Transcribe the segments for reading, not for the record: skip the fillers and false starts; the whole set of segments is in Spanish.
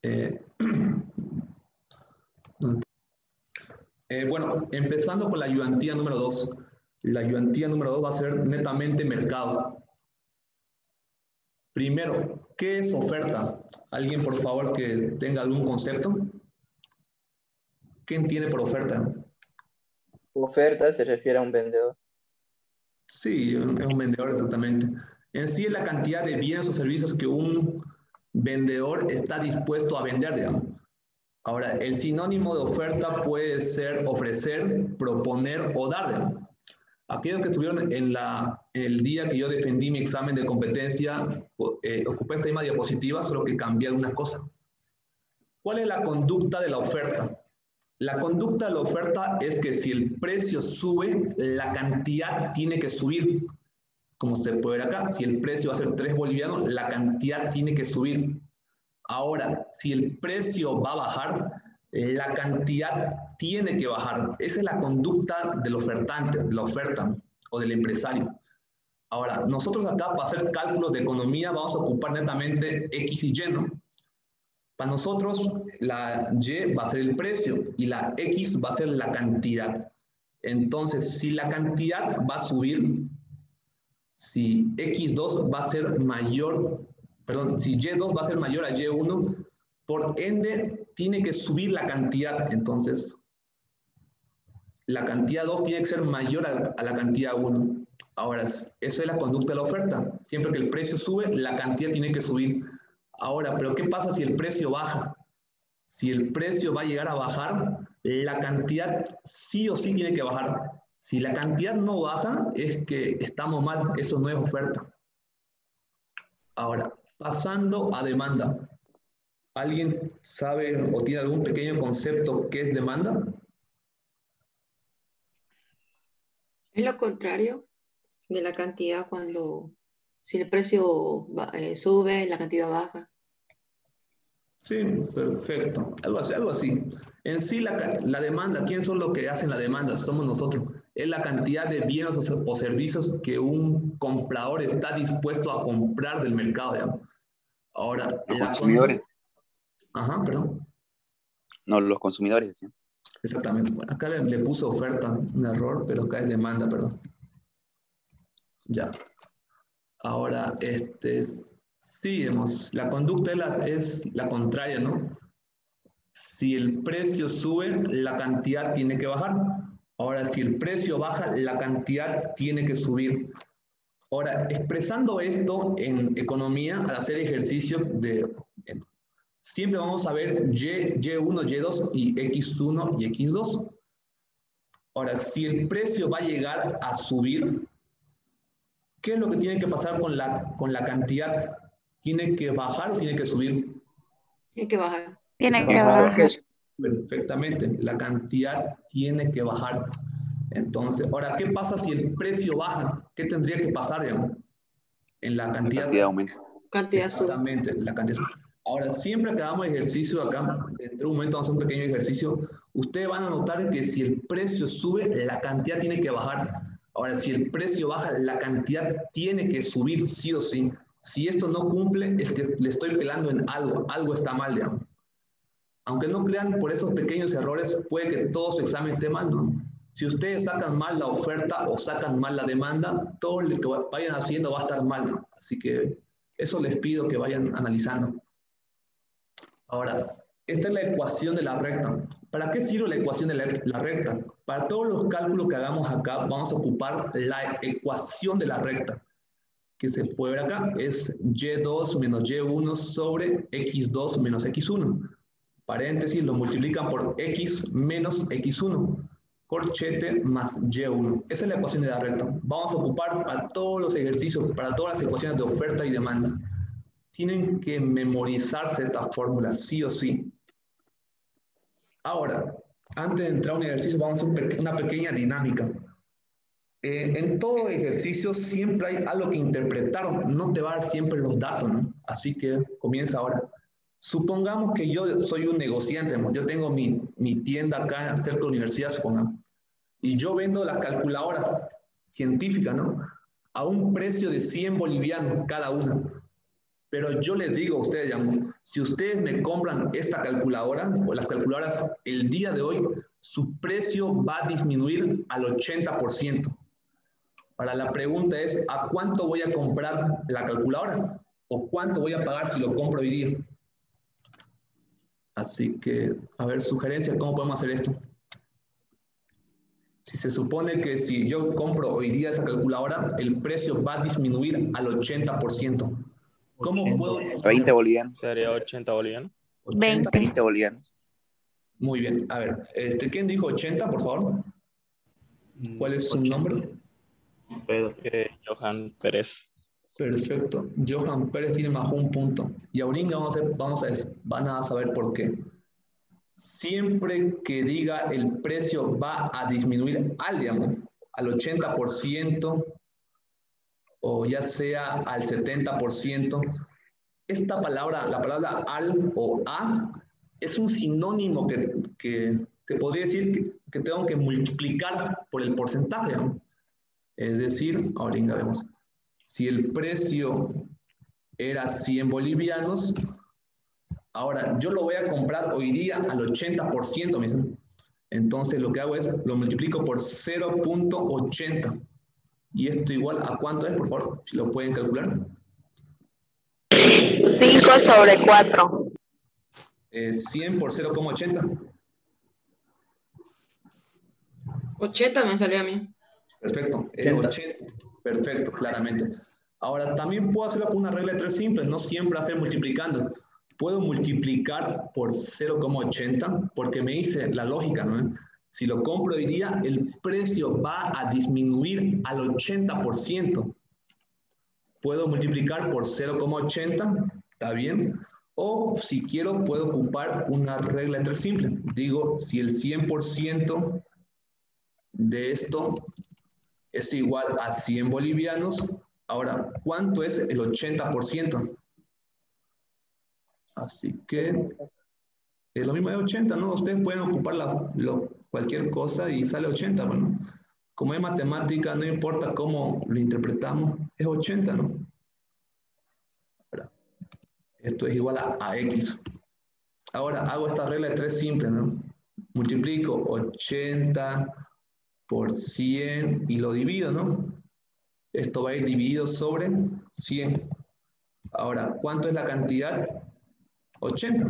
Eh, bueno, empezando con la ayudantía número 2. La ayudantía número 2 va a ser netamente mercado. Primero, ¿qué es oferta? ¿Alguien, por favor, que tenga algún concepto? ¿Qué entiende por oferta? Oferta se refiere a un vendedor. Sí, es un vendedor exactamente. En sí es la cantidad de bienes o servicios que un vendedor está dispuesto a vender, digamos. Ahora, el sinónimo de oferta puede ser ofrecer, proponer o dar, digamos. Aquellos que estuvieron en el día que yo defendí mi examen de competencia, ocupé esta misma diapositiva, solo que cambié algunas cosas. ¿Cuál es la conducta de la oferta? La conducta de la oferta es que si el precio sube, la cantidad tiene que subir. Como se puede ver acá, si el precio va a ser 3 bolivianos, la cantidad tiene que subir. Ahora, si el precio va a bajar, la cantidad tiene que bajar. Esa es la conducta del ofertante, de la oferta o del empresario. Ahora, nosotros acá para hacer cálculos de economía vamos a ocupar netamente X y Y, ¿no? Para nosotros, la Y va a ser el precio y la X va a ser la cantidad. Entonces, si la cantidad va a subir, si X2 va a ser mayor, perdón, si Y2 va a ser mayor a Y1, por ende, tiene que subir la cantidad. Entonces, la cantidad 2 tiene que ser mayor a la cantidad 1. Ahora, eso es la conducta de la oferta. Siempre que el precio sube, la cantidad tiene que subir. Ahora, ¿pero qué pasa si el precio baja? Si el precio va a llegar a bajar, la cantidad sí o sí tiene que bajar. Si la cantidad no baja, es que estamos mal, eso no es oferta. Ahora, pasando a demanda. ¿Alguien sabe o tiene algún pequeño concepto qué es demanda? Es lo contrario de la cantidad cuando, si el precio sube, la cantidad baja. Sí, perfecto. Algo así, algo así. En sí, la demanda, ¿quiénes son los que hacen la demanda? Somos nosotros. Es la cantidad de bienes o servicios que un comprador está dispuesto a comprar del mercado, digamos. Ahora, Los la consumidores. Ajá, perdón. No, los consumidores, decían. Exactamente. Bueno, acá le puse oferta, un error, pero acá es demanda, perdón. Ya. Ahora, sí, la conducta es la contraria, ¿no? Si el precio sube, la cantidad tiene que bajar. Ahora, si el precio baja, la cantidad tiene que subir. Ahora, expresando esto en economía, al hacer ejercicio siempre vamos a ver Y1, Y2 y X1 y X2. Ahora, si el precio va a llegar a subir, ¿qué es lo que tiene que pasar con la cantidad? ¿Tiene que bajar o tiene que subir? Tiene que bajar. Tiene que bajar. Perfectamente, la cantidad tiene que bajar. Entonces, ahora, ¿qué pasa si el precio baja? ¿Qué tendría que pasar, digamos? En la La cantidad. cantidad aumenta. Cantidad sube. Exactamente, la cantidad. Ahora, siempre que hagamos ejercicio acá, dentro de un momento vamos a hacer un pequeño ejercicio, ustedes van a notar que si el precio sube, la cantidad tiene que bajar. Ahora, si el precio baja, la cantidad tiene que subir sí o sí. Si esto no cumple, es que le estoy pelando en algo, algo está mal, digamos. Aunque no crean, por esos pequeños errores puede que todo su examen esté mal, ¿no? Si ustedes sacan mal la oferta o sacan mal la demanda, todo lo que vayan haciendo va a estar mal, ¿no? Así que eso les pido que vayan analizando. Ahora, esta es la ecuación de la recta. ¿Para qué sirve la ecuación de la recta? Para todos los cálculos que hagamos acá, vamos a ocupar la ecuación de la recta, que se puede ver acá, es Y2 menos Y1 sobre X2 menos X1. Paréntesis, lo multiplican por X menos X1. Corchete más Y1. Esa es la ecuación de la recta. Vamos a ocupar para todos los ejercicios, para todas las ecuaciones de oferta y demanda. Tienen que memorizarse esta fórmula, sí o sí. Ahora, antes de entrar a un ejercicio, vamos a hacer una pequeña dinámica. En todo ejercicio siempre hay algo que interpretar, no te va a dar siempre los datos, ¿no? Así que comienza ahora. Supongamos que yo soy un negociante, ¿no? Yo tengo mi tienda acá cerca de la universidad, supongamos, y yo vendo la calculadora científica, ¿no? A un precio de 100 bolivianos cada una. Pero yo les digo a ustedes, digamos, si ustedes me compran esta calculadora o las calculadoras el día de hoy, su precio va a disminuir al 80%. Ahora la pregunta es, ¿a cuánto voy a comprar la calculadora? ¿O cuánto voy a pagar si lo compro hoy día? Así que, a ver, sugerencia, ¿cómo podemos hacer esto? Si se supone que si yo compro hoy día esa calculadora, el precio va a disminuir al 80%. ¿Cómo 80. puedo? 20 bolivianos. Sería 80 bolivianos. 80. 20 bolivianos. Muy bien. A ver, ¿quién dijo 80, por favor? ¿Cuál es su 80. nombre? Pedro. Johan Pérez. Perfecto. Johan Pérez tiene más un punto. Y ahorita van a saber por qué. Siempre que diga el precio va a disminuir al 80% o ya sea al 70%, esta palabra, la palabra al o a, es un sinónimo que se podría decir que tengo que multiplicar por el porcentaje, ¿no? Es decir, ahorita vemos, si el precio era 100 bolivianos, ahora yo lo voy a comprar hoy día al 80%, ¿me dicen? Entonces lo que hago es, lo multiplico por 0.80. ¿Y esto igual a cuánto es, por favor? Si lo pueden calcular. 5/4. 100 por 0,80. 80 me salió a mí. Perfecto. 80. Perfecto, claramente. Ahora, también puedo hacerlo con una regla de tres simples, no siempre hacer multiplicando. Puedo multiplicar por 0,80 porque me dice la lógica, ¿no? Si lo compro hoy día, el precio va a disminuir al 80%. Puedo multiplicar por 0,80, ¿está bien? O si quiero, puedo ocupar una regla de tres simple. Digo, si el 100% de esto es igual a 100 bolivianos, ahora, ¿cuánto es el 80%? Así que es lo mismo de 80, ¿no? Ustedes pueden ocupar cualquier cosa y sale 80, bueno. Como es matemática, no importa cómo lo interpretamos, es 80, ¿no? Ahora, esto es igual a X. Ahora hago esta regla de tres simple, ¿no? Multiplico 80 por 100 y lo divido, ¿no? Esto va a ir dividido sobre 100. Ahora, ¿cuánto es la cantidad? 80.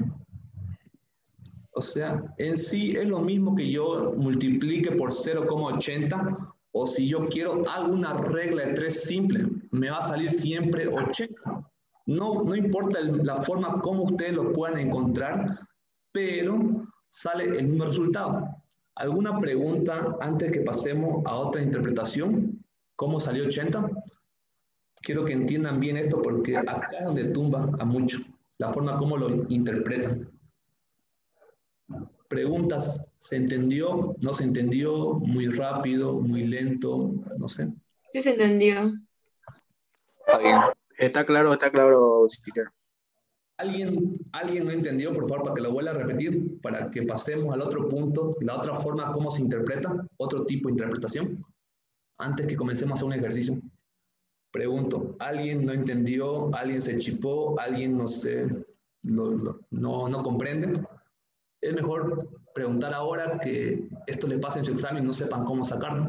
O sea, en sí es lo mismo que yo multiplique por 0,80 o si yo quiero hago una regla de tres simple, me va a salir siempre 80. No importa la forma como ustedes lo puedan encontrar, pero sale el mismo resultado. ¿Alguna pregunta antes que pasemos a otra interpretación? ¿Cómo salió 80? Quiero que entiendan bien esto porque acá es donde tumba a mucho, la forma como lo interpretan. Preguntas, ¿se entendió? ¿No se entendió? ¿Muy rápido? ¿Muy lento? No sé. Sí se entendió. Está bien. Está claro, auxiliar. ¿Alguien no entendió, por favor, para que lo vuelva a repetir? Para que pasemos al otro punto, la otra forma, cómo se interpreta, otro tipo de interpretación, antes que comencemos a hacer un ejercicio. Pregunto, ¿alguien no entendió? ¿Alguien se chipó? ¿Alguien no sé, no comprende? Es mejor preguntar ahora que esto le pase en su examen y no sepan cómo sacarlo.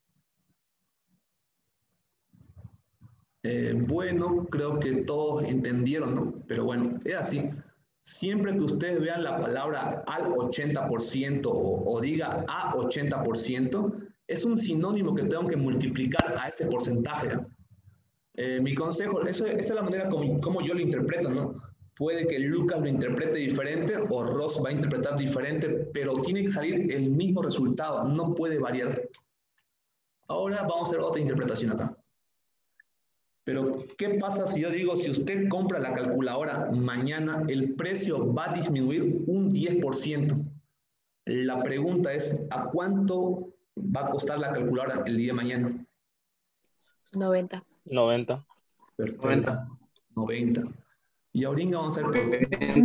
Bueno, creo que todos entendieron, ¿no? Pero bueno, es así. Siempre que ustedes vean la palabra al 80% o diga a 80%, es un sinónimo que tengo que multiplicar a ese porcentaje, ¿no? Mi consejo, esa es la manera como yo lo interpreto, ¿no? Puede que Lucas lo interprete diferente o Ross va a interpretar diferente, pero tiene que salir el mismo resultado, no puede variar. Ahora vamos a hacer otra interpretación acá. Pero, ¿qué pasa si yo digo, si usted compra la calculadora mañana, el precio va a disminuir un 10%? La pregunta es, ¿a cuánto va a costar la calculadora el día de mañana? 90. 90. Perfecto. 90. Y ahorita vamos a hacer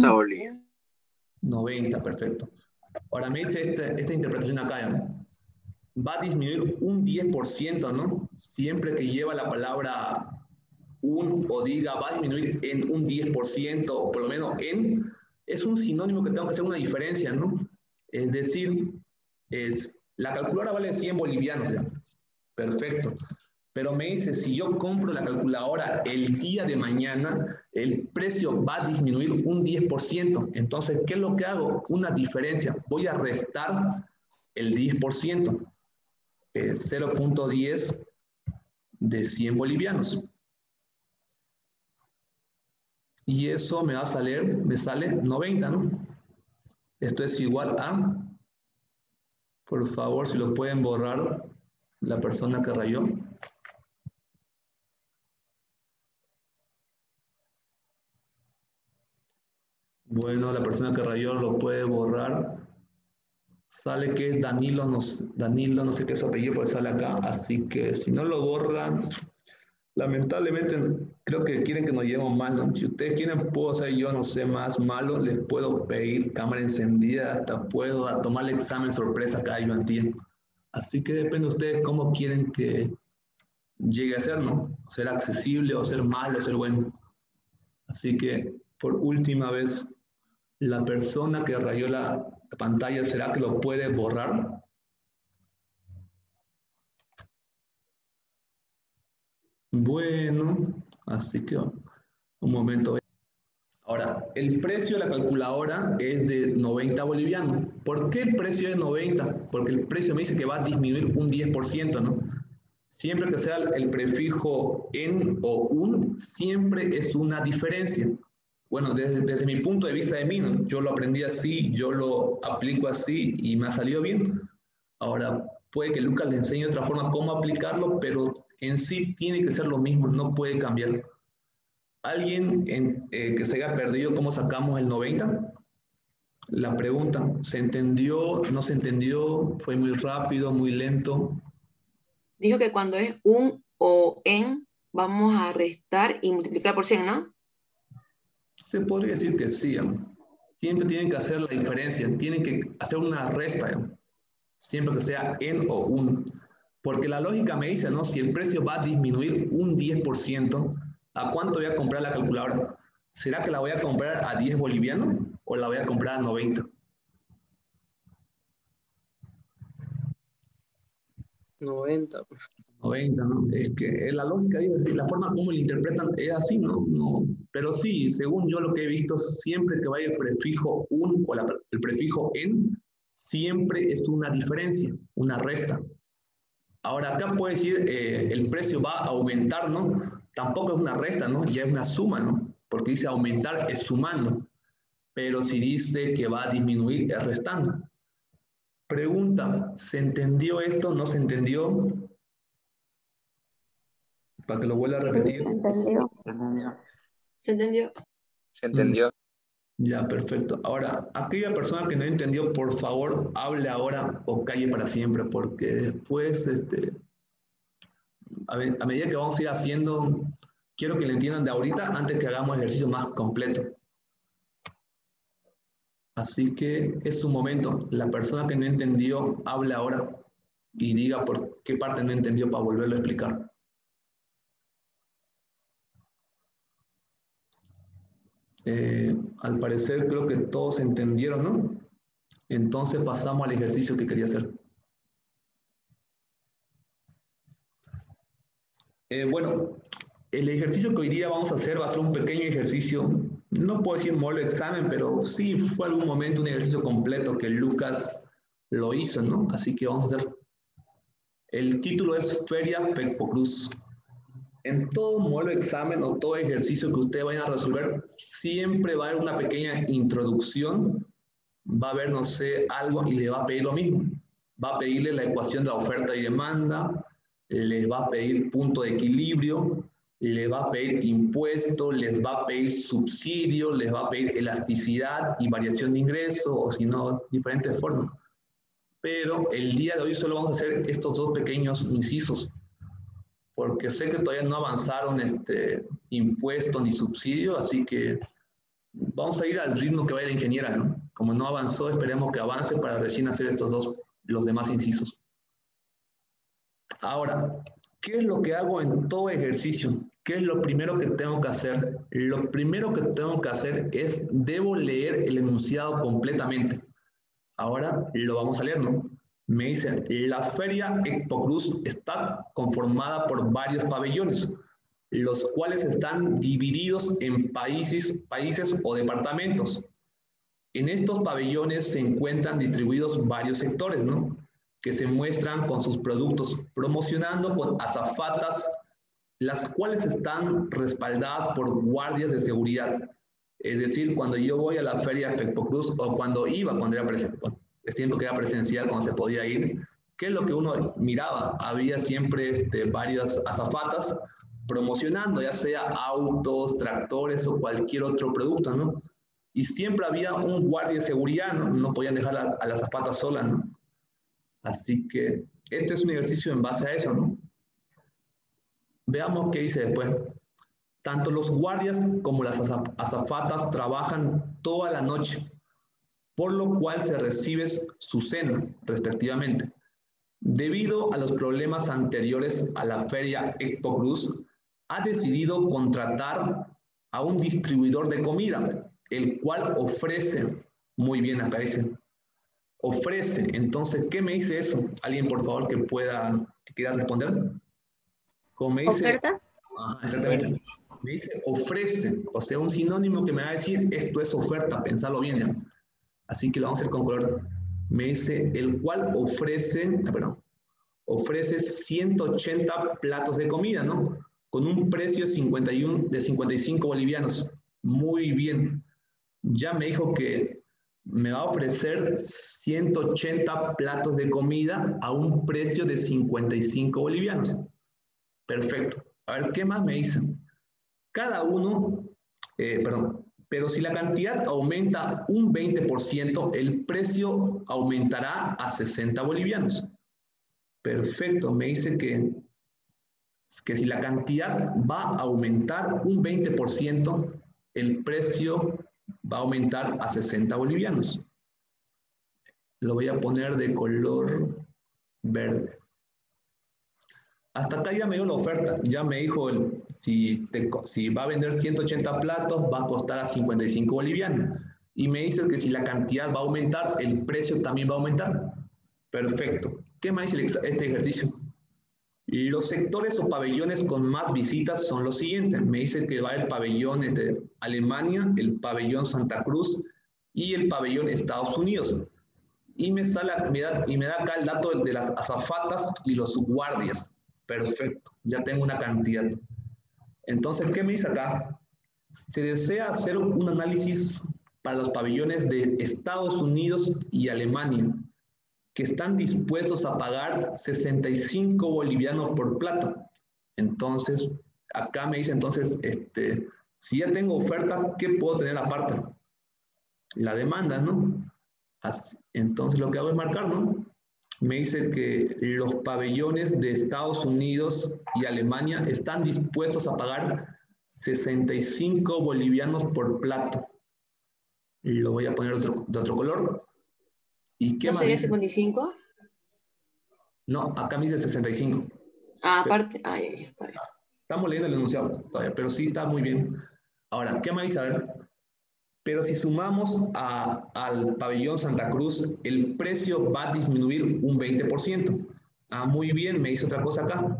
90, perfecto. Ahora me dice esta interpretación acá, ¿no? Va a disminuir un 10%, ¿no? Siempre que lleva la palabra o diga va a disminuir en un 10%, o por lo menos es un sinónimo que tengo que hacer una diferencia, ¿no? Es decir, la calculadora vale 100 bolivianos, ¿ya? Perfecto. Pero me dice, si yo compro la calculadora el día de mañana, el precio va a disminuir un 10%. Entonces, ¿qué es lo que hago? Una diferencia. Voy a restar el 10%, 0.10 de 100 bolivianos. Y eso me va a salir, me sale 90, ¿no? Esto es igual a, por favor, si lo pueden borrar, la persona que rayó. Bueno, la persona que rayó lo puede borrar. Sale que es Danilo, no sé qué es su apellido, porque sale acá. Así que si no lo borran, lamentablemente creo que quieren que nos llevemos mal, ¿no? Si ustedes quieren, puedo ser yo, no sé, más malo, les puedo pedir cámara encendida, hasta puedo tomar el examen sorpresa cada ayudantía. Así que depende de ustedes cómo quieren que llegue a ser, ¿no? Ser accesible o ser malo o ser bueno. Así que por última vez, la persona que rayó la pantalla, ¿será que lo puede borrar? Bueno, así que un momento. Ahora, el precio de la calculadora es de 90 bolivianos. ¿Por qué el precio es 90? Porque el precio me dice que va a disminuir un 10%, ¿no? Siempre que sea el prefijo en o un, siempre es una diferencia. Bueno, desde mi punto de vista de mí, ¿no? Yo lo aprendí así, yo lo aplico así y me ha salido bien. Ahora, puede que Lucas le enseñe otra forma cómo aplicarlo, pero en sí tiene que ser lo mismo, no puede cambiar. ¿Alguien que se haya perdido cómo sacamos el 90? La pregunta, ¿se entendió? ¿No se entendió? ¿Fue muy rápido, muy lento? Dijo que cuando es un o en, vamos a restar y multiplicar por 100, ¿no? Se podría decir que sí, ¿no? Siempre tienen que hacer la diferencia, tienen que hacer una resta, ¿no? Siempre que sea en o un. Porque la lógica me dice, ¿no? Si el precio va a disminuir un 10%, ¿a cuánto voy a comprar la calculadora? ¿Será que la voy a comprar a 10 bolivianos o la voy a comprar a 90? 90. 90, ¿no? Es que la lógica dice así, la forma como lo interpretan es así, ¿no? No. Pero sí, según yo lo que he visto, siempre que vaya el prefijo un o el prefijo en, siempre es una diferencia, una resta. Ahora acá puede decir el precio va a aumentar, ¿no? Tampoco es una resta, ¿no? Ya es una suma, ¿no? Porque dice aumentar es sumando. Pero si dice que va a disminuir es restando. Pregunta, ¿se entendió esto? ¿No se entendió? Para que lo vuelva a repetir. ¿Se entendió? ¿Se entendió? ¿Se entendió? ¿Se entendió? Ya, perfecto. Ahora, aquella persona que no entendió, por favor, hable ahora o calle para siempre, porque después, a medida que vamos a ir haciendo, quiero que le entiendan de ahorita antes que hagamos el ejercicio más completo. Así que es su momento. La persona que no entendió, hable ahora y diga por qué parte no entendió para volverlo a explicar. Al parecer creo que todos entendieron, ¿no? Entonces pasamos al ejercicio que quería hacer. Bueno, el ejercicio que hoy día vamos a hacer va a ser un pequeño ejercicio, no puedo decir modelo de examen, pero sí fue algún momento un ejercicio completo que Lucas lo hizo, ¿no? Así que vamos a hacer. El título es Feria Pecpocruz. En todo modelo de examen o todo ejercicio que ustedes vayan a resolver, siempre va a haber una pequeña introducción, va a haber, no sé, algo y le va a pedir lo mismo. Va a pedirle la ecuación de la oferta y demanda, les va a pedir punto de equilibrio, les va a pedir impuesto, les va a pedir subsidio, les va a pedir elasticidad y variación de ingreso, o si no, diferentes formas. Pero el día de hoy solo vamos a hacer estos dos pequeños incisos, porque sé que todavía no avanzaron impuesto ni subsidio, así que vamos a ir al ritmo que vaya la ingeniera, ¿no? Como no avanzó, esperemos que avance para recién hacer estos dos, los demás incisos. Ahora, ¿qué es lo que hago en todo ejercicio? ¿Qué es lo primero que tengo que hacer? Lo primero que tengo que hacer es, debo leer el enunciado completamente. Ahora lo vamos a leer, ¿no? Me dice, la Feria Expocruz está conformada por varios pabellones, los cuales están divididos en países o departamentos. En estos pabellones se encuentran distribuidos varios sectores, ¿no? Que se muestran con sus productos, promocionando con azafatas, las cuales están respaldadas por guardias de seguridad. Es decir, cuando yo voy a la Feria Expocruz, o cuando iba, cuando era presencial, es tiempo que era presencial, cuando se podía ir, ¿qué es lo que uno miraba? Había siempre varias azafatas promocionando, ya sea autos, tractores o cualquier otro producto, ¿no? Y siempre había un guardia de seguridad, ¿no? No podían dejar a las azafatas solas, ¿no? Así que este es un ejercicio en base a eso, ¿no? Veamos qué dice después. Tanto los guardias como las azafatas trabajan toda la noche, por lo cual se recibe su cena, respectivamente. Debido a los problemas anteriores a la Feria Expocruz, ha decidido contratar a un distribuidor de comida, el cual ofrece, muy bien acá dice, ofrece. Entonces, ¿qué me dice eso? ¿Alguien, por favor, que quiera responder? Como me dice, ¿Oferta? Exactamente. Me dice ofrece, o sea, un sinónimo que me va a decir esto es oferta, pensarlo bien, ¿ya? Así que lo vamos a hacer con color. Me dice el cual ofrece 180 platos de comida, ¿no? Con un precio de 55 bolivianos. Muy bien. Ya me dijo que me va a ofrecer 180 platos de comida a un precio de 55 bolivianos. Perfecto. A ver, ¿qué más me dicen? Cada uno, pero si la cantidad aumenta un 20%, el precio aumentará a 60 bolivianos. Perfecto, me dice que si la cantidad va a aumentar un 20%, el precio va a aumentar a 60 bolivianos. Lo voy a poner de color verde. Hasta acá ya me dio la oferta, ya me dijo, si va a vender 180 platos, va a costar a 55 bolivianos. Y me dice que si la cantidad va a aumentar, el precio también va a aumentar. Perfecto. ¿Qué más dice este ejercicio? Los sectores o pabellones con más visitas son los siguientes. Me dice que va el pabellón Alemania, el pabellón Santa Cruz y el pabellón Estados Unidos. Y me da acá el dato de las azafatas y los guardias. Perfecto, ya tengo una cantidad. Entonces, ¿qué me dice acá? Se desea hacer un análisis para los pabellones de Estados Unidos y Alemania, que están dispuestos a pagar 65 bolivianos por plato. Entonces, acá me dice, entonces, si ya tengo oferta, ¿qué puedo tener aparte? La demanda, ¿no? Entonces, lo que hago es marcar, ¿no? Me dice que los pabellones de Estados Unidos y Alemania están dispuestos a pagar 65 bolivianos por plato. Y lo voy a poner de otro color. ¿Y qué ¿No más sería dice? 55? No, acá me dice 65. Ah, aparte. Ah, ya, está bien. Estamos leyendo el enunciado todavía, pero sí está muy bien. Ahora, ¿qué más dice? A ver. Pero si sumamos al pabellón Santa Cruz, el precio va a disminuir un 20%. Ah, muy bien, me dice otra cosa acá.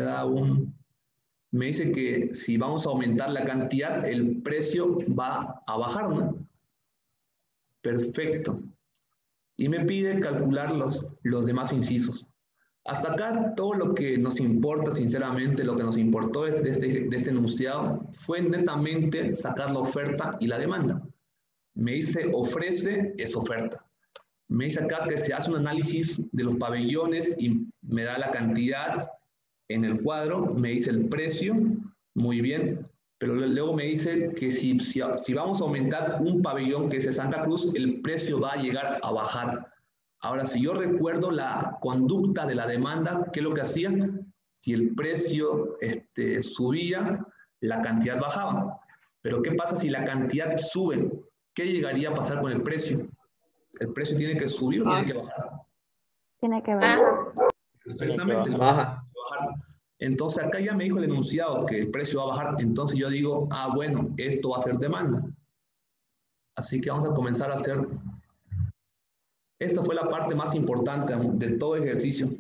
Me dice que si vamos a aumentar la cantidad, el precio va a bajar, ¿no? Perfecto. Y me pide calcular los demás incisos. Hasta acá todo lo que nos importa, sinceramente, lo que nos importó de este enunciado fue netamente sacar la oferta y la demanda. Me dice ofrece, es oferta. Me dice acá que se hace un análisis de los pabellones y me da la cantidad en el cuadro, me dice el precio, muy bien, pero luego me dice que si vamos a aumentar un pabellón que es de Santa Cruz, el precio va a llegar a bajar. Ahora, si yo recuerdo la conducta de la demanda, ¿qué es lo que hacía? Si el precio subía, la cantidad bajaba. Pero ¿qué pasa si la cantidad sube? ¿Qué llegaría a pasar con el precio? ¿El precio tiene que subir o tiene que bajar? Tiene que bajar. Perfectamente, baja. bajar. Entonces acá ya me dijo el enunciado que el precio va a bajar. Entonces yo digo, ah, bueno, esto va a ser demanda. Así que vamos a comenzar a hacer. Esta fue la parte más importante de todo el ejercicio.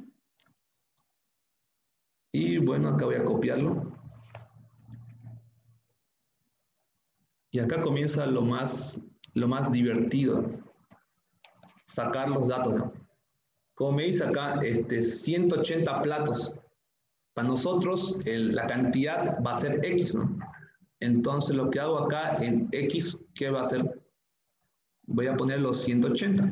Y bueno, acá voy a copiarlo. Y acá comienza lo más divertido. Sacar los datos, ¿no? Como me dice acá, 180 platos. Para nosotros la cantidad va a ser X, ¿no? Entonces lo que hago acá en X, ¿qué va a ser? Voy a poner los 180.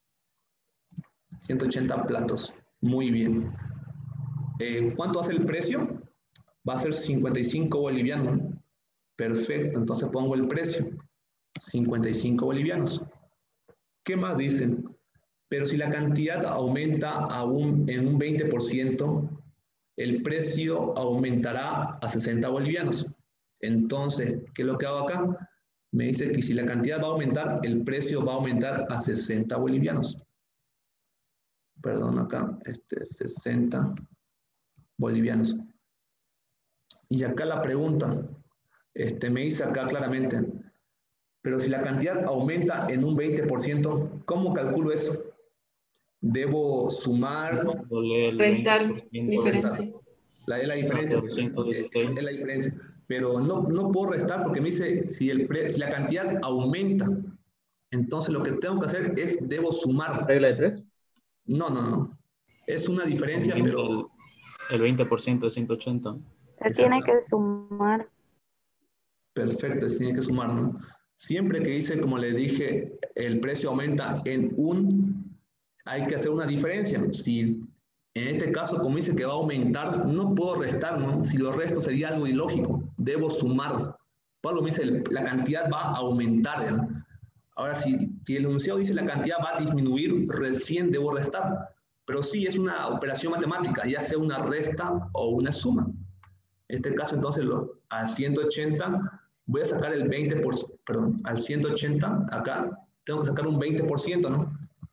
180 platos. Muy bien. ¿Cuánto va a ser el precio? Va a ser 55 bolivianos. Perfecto, entonces pongo el precio. 55 bolivianos. ¿Qué más dicen? Pero si la cantidad aumenta en un 20%, el precio aumentará a 60 bolivianos. Entonces, ¿qué es lo que hago acá? Me dice que si la cantidad va a aumentar, el precio va a aumentar a 60 bolivianos. Perdón, acá, 60 bolivianos. Y acá la pregunta, me dice acá claramente, pero si la cantidad aumenta en un 20%, ¿cómo calculo eso? Debo sumar, Restar 20%. diferencia. la diferencia. 216. Es la diferencia. Pero no puedo restar porque me dice si la cantidad aumenta. Entonces lo que tengo que hacer es debo sumar. ¿Regla de 3? No. Es una diferencia, pero... El 20% de 180. Se tiene que sumar. Perfecto, se tiene que sumar, ¿no? Siempre que dice, como le dije, el precio aumenta hay que hacer una diferencia. Si en este caso, como dice que va a aumentar, no puedo restar, ¿no? Si lo resto sería algo ilógico. Debo sumar. Pablo me dice, la cantidad va a aumentar, ¿no? Ahora, si el enunciado dice la cantidad va a disminuir, recién debo restar. Pero sí, es una operación matemática, ya sea una resta o una suma. En este caso, entonces, a 180, voy a sacar el 20%, perdón, al 180, acá, tengo que sacar un 20%, ¿no?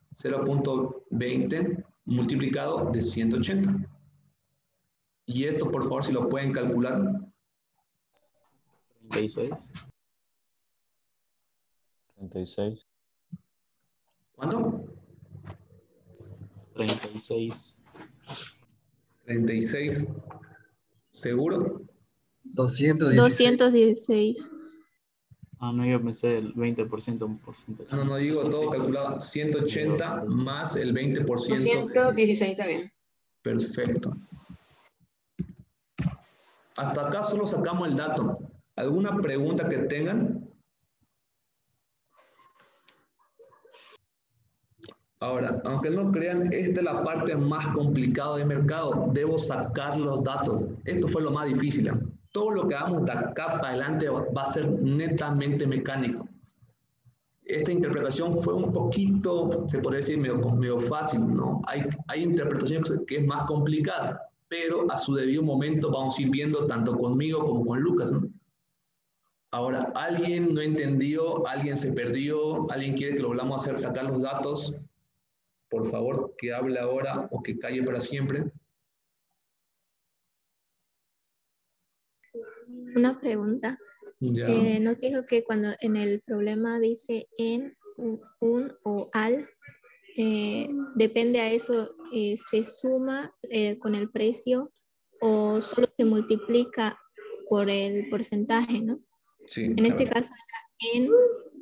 0.20 multiplicado de 180. Y esto, por favor, si lo pueden calcular. 36. 36. ¿Cuánto? 36. 36. ¿Seguro? 216. No, yo pensé el 20%, un porcentaje. No, digo todo calculado. 180 más el 20%. 216 está bien. Perfecto. Hasta acá solo sacamos el dato. ¿Alguna pregunta que tengan? Ahora, aunque no crean, esta es la parte más complicada del mercado. Debo sacar los datos. Esto fue lo más difícil, ¿eh? Todo lo que hagamos de acá para adelante va a ser netamente mecánico. Esta interpretación fue un poquito, se podría decir, medio fácil, ¿no? Hay interpretaciones que es más complicada, pero a su debido momento vamos a ir viendo tanto conmigo como con Lucas, ¿no? Ahora, ¿alguien no entendió? ¿Alguien se perdió? ¿Alguien quiere que lo volvamos a hacer, sacar los datos? Por favor, que hable ahora o que calle para siempre. Una pregunta. Ya. Nos dijo que cuando en el problema dice en, un o al, depende a eso, se suma con el precio o solo se multiplica por el porcentaje, ¿no? Sí. En este caso era en,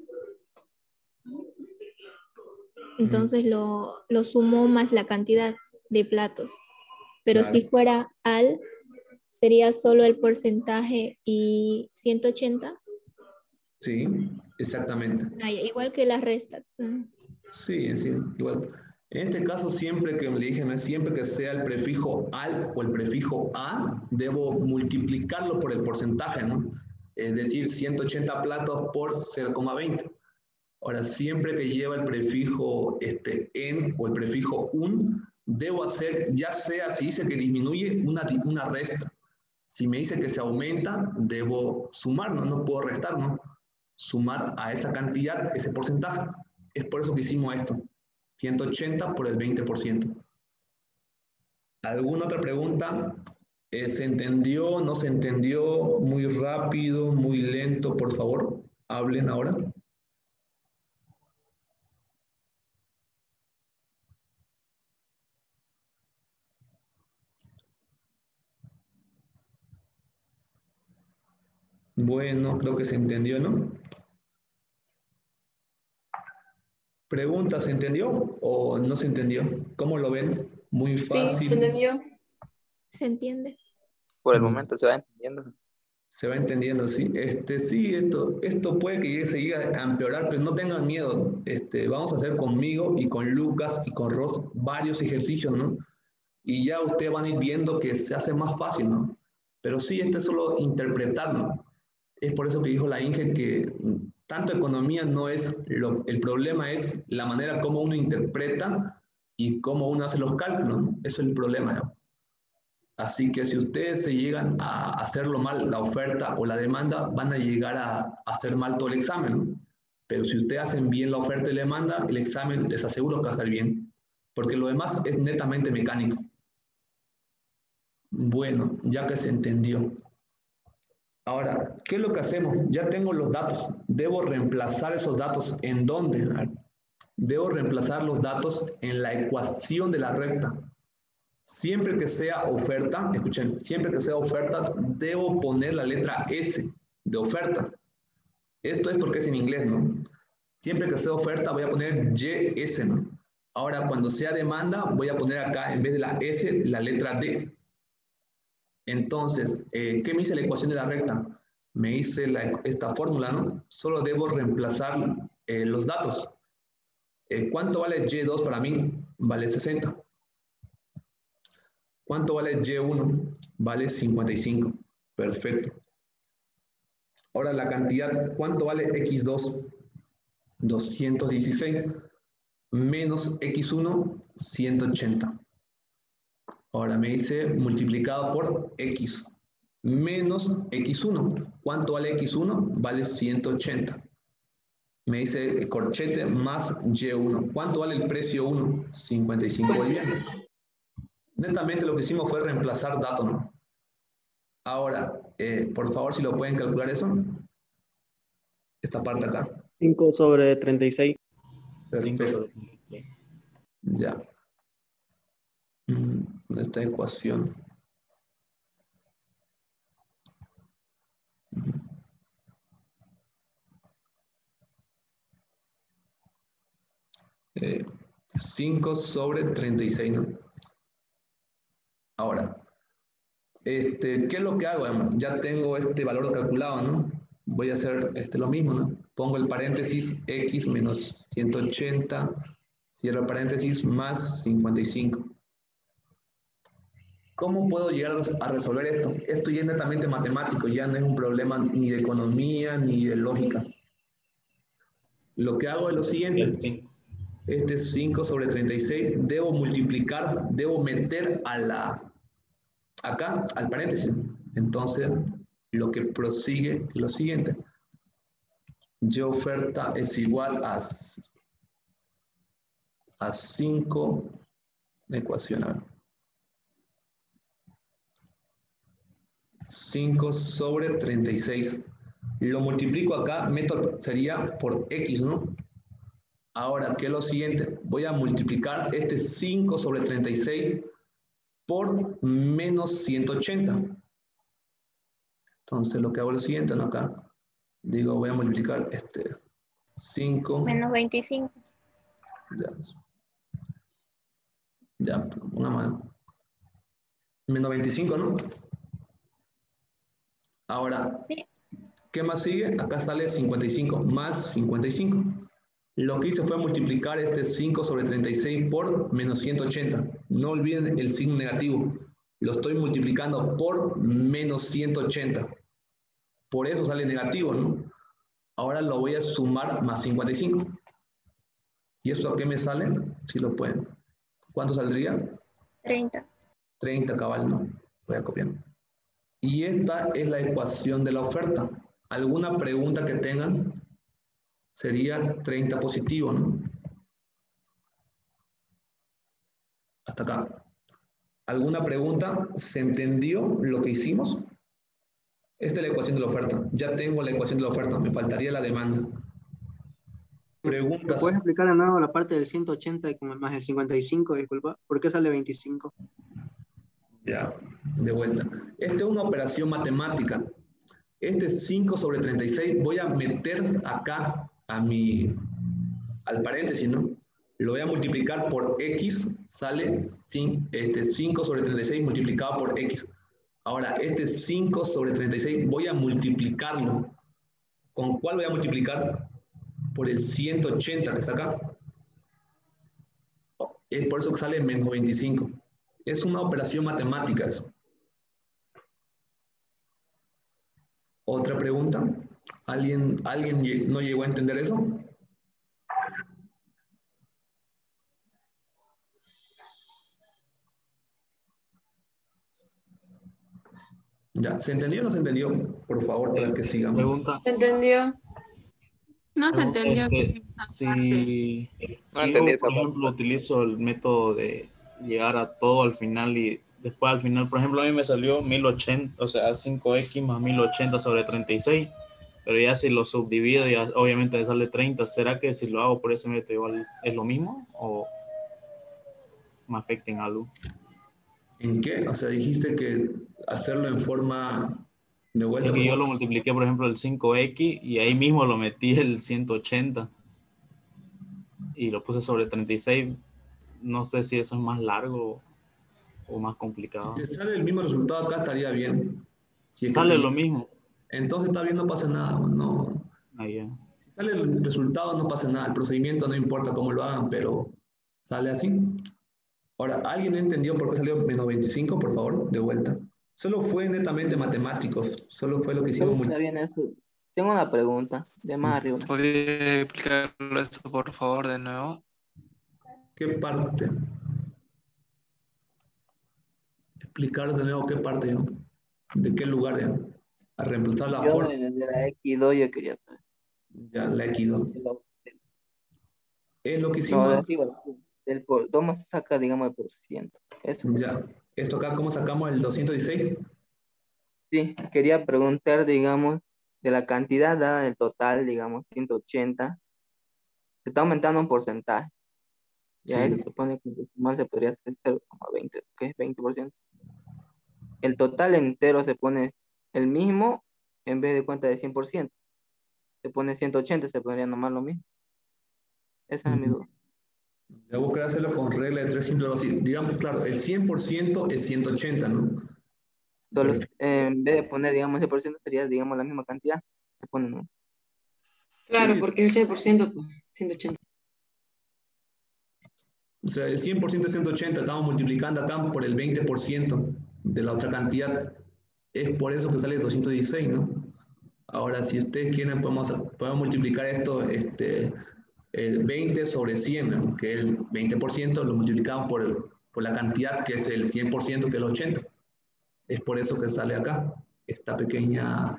entonces lo sumó más la cantidad de platos. Pero Claro. si fuera al, sería solo el porcentaje y 180. Sí, exactamente. Igual que la resta. Sí, igual. En este caso, siempre que me dije, siempre que sea el prefijo al o el prefijo a, debo multiplicarlo por el porcentaje, ¿no? Es decir, 180 platos por 0,20. Ahora, siempre que lleva el prefijo en o el prefijo un, debo hacer, ya sea si dice que disminuye, una resta. Si me dice que se aumenta, debo sumar, no puedo restar, ¿no? Sumar a esa cantidad, ese porcentaje. Es por eso que hicimos esto. 180 por el 20%. ¿Alguna otra pregunta? ¿Se entendió? ¿No se entendió? ¿Muy rápido? ¿Muy lento? Por favor, hablen ahora. Bueno, creo que se entendió, ¿no? Pregunta, ¿se entendió o no se entendió? ¿Cómo lo ven? Muy Sí, se fácil. entendió. ¿Se entiende? Por el momento se va entendiendo. Se va entendiendo, sí. Sí, esto puede que se llegue a empeorar, pero no tengan miedo. Vamos a hacer conmigo y con Lucas y con Ross varios ejercicios, ¿no? Y ya ustedes van a ir viendo que se hace más fácil, ¿no? Pero sí, es solo interpretar, ¿no? Es por eso que dijo la Inge que tanto economía no es el problema, es la manera como uno interpreta y cómo uno hace los cálculos, ¿no? Eso es el problema, ¿no? Así que si ustedes se llegan a hacerlo mal, la oferta o la demanda, van a llegar a hacer mal todo el examen, ¿no? Pero si ustedes hacen bien la oferta y la demanda, el examen les aseguro que va a estar bien, porque lo demás es netamente mecánico. Bueno, ya que se entendió. Ahora, ¿qué es lo que hacemos? Ya tengo los datos. Debo reemplazar esos datos. ¿En dónde? Debo reemplazar los datos en la ecuación de la recta. Siempre que sea oferta, escuchen, siempre que sea oferta, debo poner la letra S de oferta. Esto es porque es en inglés, ¿no? Siempre que sea oferta voy a poner YS, ¿no? Ahora, cuando sea demanda, voy a poner acá, en vez de la S, la letra D. Entonces, ¿qué me dice la ecuación de la recta? Me dice esta fórmula, ¿no? Solo debo reemplazar los datos. ¿Cuánto vale Y2 para mí? Vale 60. ¿Cuánto vale Y1? Vale 55. Perfecto. Ahora la cantidad, ¿cuánto vale X2? 216. Menos X1, 180. Ahora me dice multiplicado por X. Menos X1. ¿Cuánto vale X1? Vale 180. Me dice corchete más Y1. ¿Cuánto vale el precio 1? 55 bolivianos. Netamente lo que hicimos fue reemplazar datos, ¿no? Ahora, por favor, si lo pueden calcular eso. Esta parte acá. 5 sobre 36. 5 Perfecto. sobre 36. Ya. Esta ecuación. Eh, 5 sobre 36, ¿no? Ahora, ¿qué es lo que hago? Ya tengo este valor calculado, ¿no? Voy a hacer lo mismo, ¿no? Pongo el paréntesis x menos 180, cierro el paréntesis, más 55. ¿Cómo puedo llegar a resolver esto? Esto ya es netamente matemático, ya no es un problema ni de economía ni de lógica. Lo que hago es lo siguiente. Este es 5 sobre 36. Debo multiplicar, debo meter acá, al paréntesis. Entonces, lo que prosigue es lo siguiente. Y oferta es igual a 5 ecuacional. 5 sobre 36. Lo multiplico acá, sería por X, ¿no? Ahora, ¿qué es lo siguiente? Voy a multiplicar este 5 sobre 36 por menos 180. Entonces, lo que hago es lo siguiente, ¿no? Acá, digo, voy a multiplicar 5. Menos 25. Ya, una mano. Menos 25, ¿no? Ahora, Sí. ¿qué más sigue? Acá sale 55, más 55. Lo que hice fue multiplicar este 5 sobre 36 por menos 180. No olviden el signo negativo. Lo estoy multiplicando por menos 180. Por eso sale negativo, ¿no? Ahora lo voy a sumar más 55. ¿Y esto a qué me sale? Si lo pueden. ¿Cuánto saldría? 30. 30 cabal, ¿no? Voy a copiar. Y esta es la ecuación de la oferta. ¿Alguna pregunta que tengan? Sería 30 positivo, ¿no? Hasta acá. ¿Alguna pregunta? ¿Se entendió lo que hicimos? Esta es la ecuación de la oferta. Ya tengo la ecuación de la oferta. Me faltaría la demanda. ¿Me Preguntas. puedes explicar de nuevo la parte del 180 más el 55, disculpa? ¿Por qué sale 25? Ya, de vuelta. Esta es una operación matemática. Este es 5 sobre 36. Voy a meter acá al paréntesis, ¿no? Lo voy a multiplicar por X. Sale 5 sobre 36 multiplicado por X. Ahora, este 5 sobre 36 voy a multiplicarlo. ¿Con cuál voy a multiplicar? Por el 180 que está acá. Es por eso que sale menos 25. Es una operación matemática eso. ¿Otra pregunta? ¿Alguien no llegó a entender eso? ¿Ya? ¿Se entendió o no se entendió? Por favor, para que sigamos. Pregunta. ¿Se entendió? No se Pregunta, entendió. si No yo, entendí esa por ejemplo, utilizo el método de llegar a todo al final y después al final, por ejemplo, a mí me salió 1080, o sea, 5x más 1080 sobre 36, pero ya si lo subdivido, ya obviamente me sale 30. ¿Será que si lo hago por ese método igual es lo mismo o me afecta en algo? ¿En qué? O sea, dijiste que hacerlo en forma de vuelta. Es que por yo favor. lo multipliqué, por ejemplo, el 5x y ahí mismo lo metí el 180 y lo puse sobre 36. No sé si eso es más largo o más complicado. Si te sale el mismo resultado acá estaría bien. Si es que Sale lo mismo. Entonces está bien, no pasa nada. No. Ahí ya. Si sale el resultado no pasa nada. El procedimiento no importa cómo lo hagan, pero sale así. Ahora, ¿alguien entendió por qué salió menos 25? Por favor, de vuelta. Solo fue netamente matemáticos. Solo fue lo que hicimos. Está bien eso. Tengo una pregunta de más arriba. ¿Podría explicarlo esto, por favor, de nuevo? ¿Qué parte? Explicar de nuevo qué parte, ¿no? ¿De qué lugar, ya? A reemplazar la Yo forma. de la X2 yo quería saber. Ya, la X2. Es lo que No, hicimos. de arriba. ¿Cómo se saca, digamos, el por ciento? Eso. Ya. Esto acá, ¿cómo sacamos el 216? Sí, quería preguntar, digamos, de la cantidad dada del total, digamos, 180, se está aumentando un porcentaje. Ya Sí. eso supone que más se podría hacer 0,20, que es 20%. El total entero se pone el mismo en vez de cuenta de 100%. Se pone 180, se pondría nomás lo mismo. Esa es mi duda. Ya buscar hacerlo con regla de 3 simple o así. Digamos, claro, el 100% es 180, ¿no? Solo, en vez de poner, digamos, 100%, sería, digamos, la misma cantidad. Se pone, ¿no? Claro, Sí. porque el 100%, pues, 180. O sea, el 100% es 180, estamos multiplicando acá por el 20% de la otra cantidad. Es por eso que sale 216, ¿no? Ahora, si ustedes quieren, podemos multiplicar esto, el 20 sobre 100, ¿no? Que el 20% lo multiplicamos por la cantidad que es el 100%, que es el 80. Es por eso que sale acá este pequeño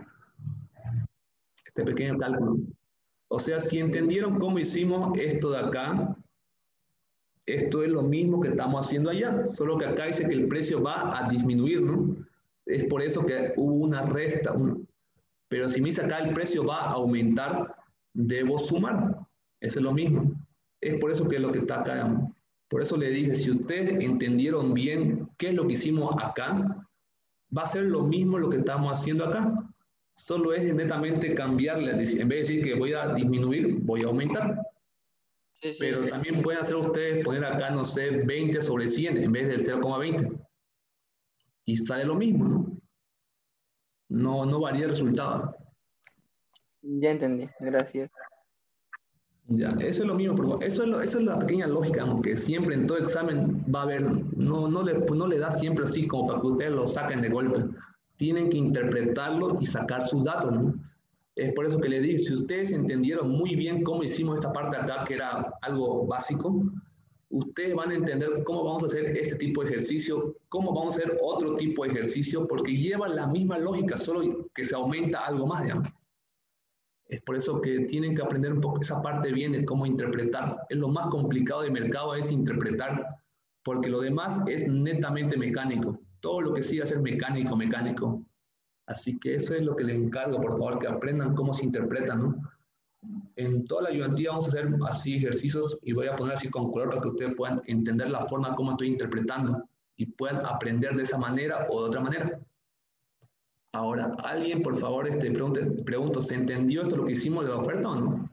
cálculo. O sea, si entendieron cómo hicimos esto de acá, esto es lo mismo que estamos haciendo allá, solo que acá dice que el precio va a disminuir, ¿no? Es por eso que hubo una resta. Pero si me dice acá el precio va a aumentar, debo sumar. Eso es lo mismo. Es por eso que es lo que está acá. Por eso le dije, si ustedes entendieron bien qué es lo que hicimos acá, va a ser lo mismo lo que estamos haciendo acá. Solo es netamente cambiarle. En vez de decir que voy a disminuir, voy a aumentar. Sí, sí. Pero también pueden hacer ustedes poner acá, no sé, 20 sobre 100 en vez del 0,20. Y sale lo mismo, ¿no? No varía el resultado. Ya entendí, gracias. Ya, eso es lo mismo, por favor. Eso es la pequeña lógica, aunque siempre en todo examen va a haber, no le da siempre así como para que ustedes lo saquen de golpe. Tienen que interpretarlo y sacar sus datos, ¿no? Es por eso que les dije, si ustedes entendieron muy bien cómo hicimos esta parte acá, que era algo básico, ustedes van a entender cómo vamos a hacer este tipo de ejercicio, cómo vamos a hacer otro tipo de ejercicio, porque lleva la misma lógica, solo que se aumenta algo más, digamos. Es por eso que tienen que aprender un poco esa parte bien de cómo interpretar. Es lo más complicado de mercado, es interpretar porque lo demás es netamente mecánico. Todo lo que sigue a ser mecánico, mecánico. Así que eso es lo que les encargo, por favor, que aprendan cómo se interpretan, ¿no? En toda la ayudantía vamos a hacer así ejercicios y voy a poner así con color para que ustedes puedan entender la forma como estoy interpretando y puedan aprender de esa manera o de otra manera. Ahora, alguien, por favor, pregunto, ¿se entendió esto lo que hicimos de la oferta o no?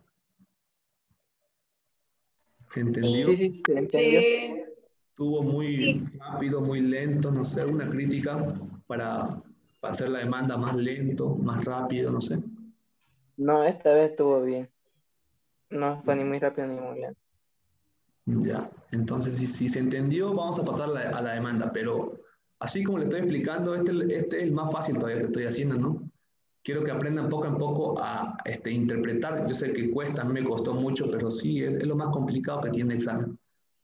¿Se entendió? Sí, se entendió. Sí. Estuvo muy rápido, muy lento, no sé, alguna crítica para hacer la demanda más lento, más rápido, no sé. No, esta vez estuvo bien. No fue ni muy rápido ni muy lento. Ya, entonces si se entendió, vamos a pasar a la demanda, pero así como le estoy explicando, este es el más fácil todavía que estoy haciendo, ¿no? Quiero que aprendan poco a poco a interpretar. Yo sé que cuesta, a mí me costó mucho, pero sí, es lo más complicado que tiene el examen.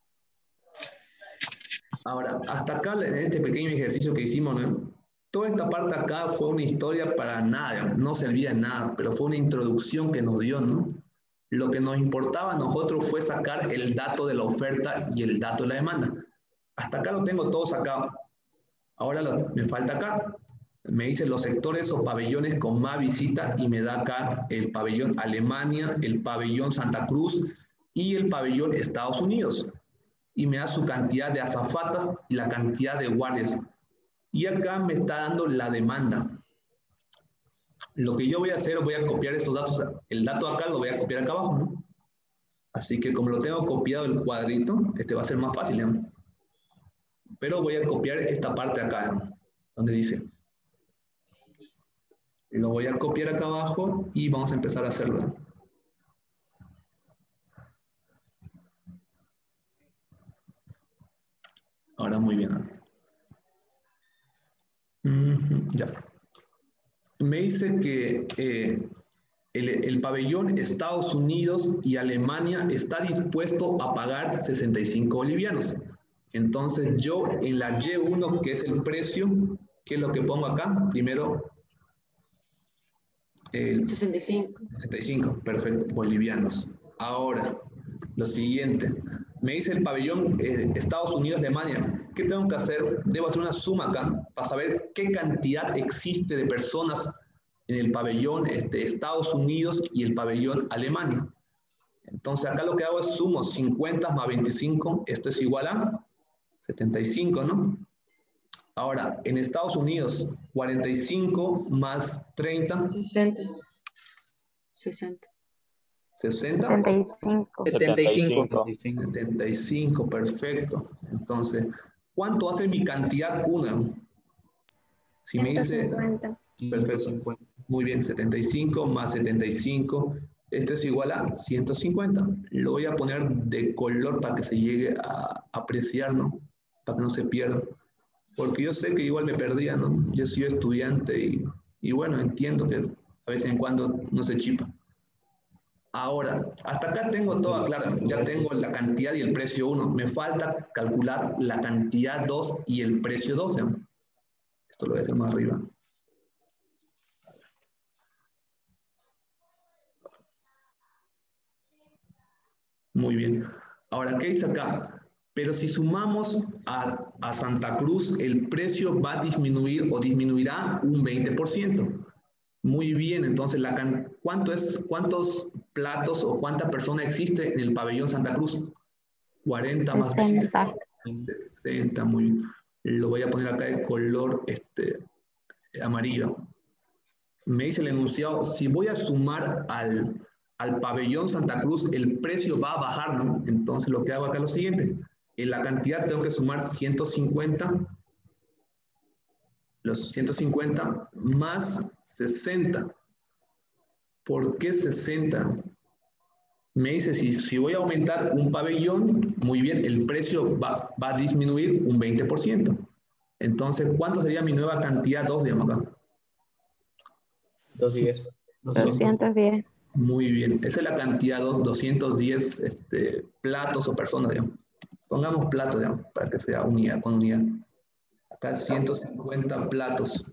Ahora, hasta acá en este pequeño ejercicio que hicimos, ¿no? Toda esta parte acá fue una historia para nada, no servía de nada, pero fue una introducción que nos dio, ¿no? Lo que nos importaba a nosotros fue sacar el dato de la oferta y el dato de la demanda. Hasta acá lo tengo todo sacado. Ahora me falta acá. Me dice los sectores o pabellones con más visita y me da acá el pabellón Alemania, el pabellón Santa Cruz y el pabellón Estados Unidos. Y me da su cantidad de azafatas y la cantidad de guardias. Y acá me está dando la demanda. Lo que yo voy a hacer, voy a copiar estos datos. El dato acá lo voy a copiar acá abajo, ¿no? Así que como lo tengo copiado el cuadrito, va a ser más fácil, ¿no? Pero voy a copiar esta parte acá, ¿no? Donde dice. Lo voy a copiar acá abajo y vamos a empezar a hacerlo. Ahora muy bien. Ya. Me dice que el pabellón Estados Unidos y Alemania está dispuesto a pagar 65 bolivianos. Entonces yo en la Y1, que es el precio, ¿qué es lo que pongo acá? Primero, el 65, perfecto, bolivianos. Ahora, lo siguiente. Me dice el pabellón Estados Unidos-Alemania. ¿Qué tengo que hacer? Debo hacer una suma acá para saber qué cantidad existe de personas en el pabellón Estados Unidos y el pabellón Alemania. Entonces acá lo que hago es sumo 50 más 25, esto es igual a 75, ¿no? Ahora, en Estados Unidos, 45 más 30. 60. 60. 60. 75. 75, perfecto. Entonces, ¿cuánto hace mi cantidad una? Si me dice... 150. Perfecto. Muy bien, 75 más 75. Esto es igual a 150. Lo voy a poner de color para que se llegue a apreciar, ¿no? Para que no se pierda. Porque yo sé que igual me perdía, ¿no? Yo soy estudiante y bueno, entiendo que a veces en cuando no se chipa. Ahora, hasta acá tengo todo claro. Ya tengo la cantidad y el precio 1. Me falta calcular la cantidad 2 y el precio 2. ¿No? Esto lo voy a hacer más arriba. Muy bien. Ahora, ¿qué dice acá? Pero si sumamos a Santa Cruz, el precio va a disminuir o disminuirá un 20%. Muy bien, entonces, ¿cuántos platos o cuántas personas existe en el pabellón Santa Cruz? 40 más 20. 60, muy bien. Lo voy a poner acá de color amarillo. Me dice el enunciado, si voy a sumar al pabellón Santa Cruz, el precio va a bajar, ¿no? Entonces lo que hago acá es lo siguiente. En la cantidad tengo que sumar 150, los 150 más 60. ¿Por qué 60? Me dice, si voy a aumentar un pabellón, muy bien, el precio va a disminuir un 20%. Entonces, ¿cuánto sería mi nueva cantidad 2, digamos acá? 210. 210. Muy bien, esa es la cantidad 210 platos o personas, digamos. Pongamos platos, digamos, para que sea unidad con unidad. Acá 150 platos.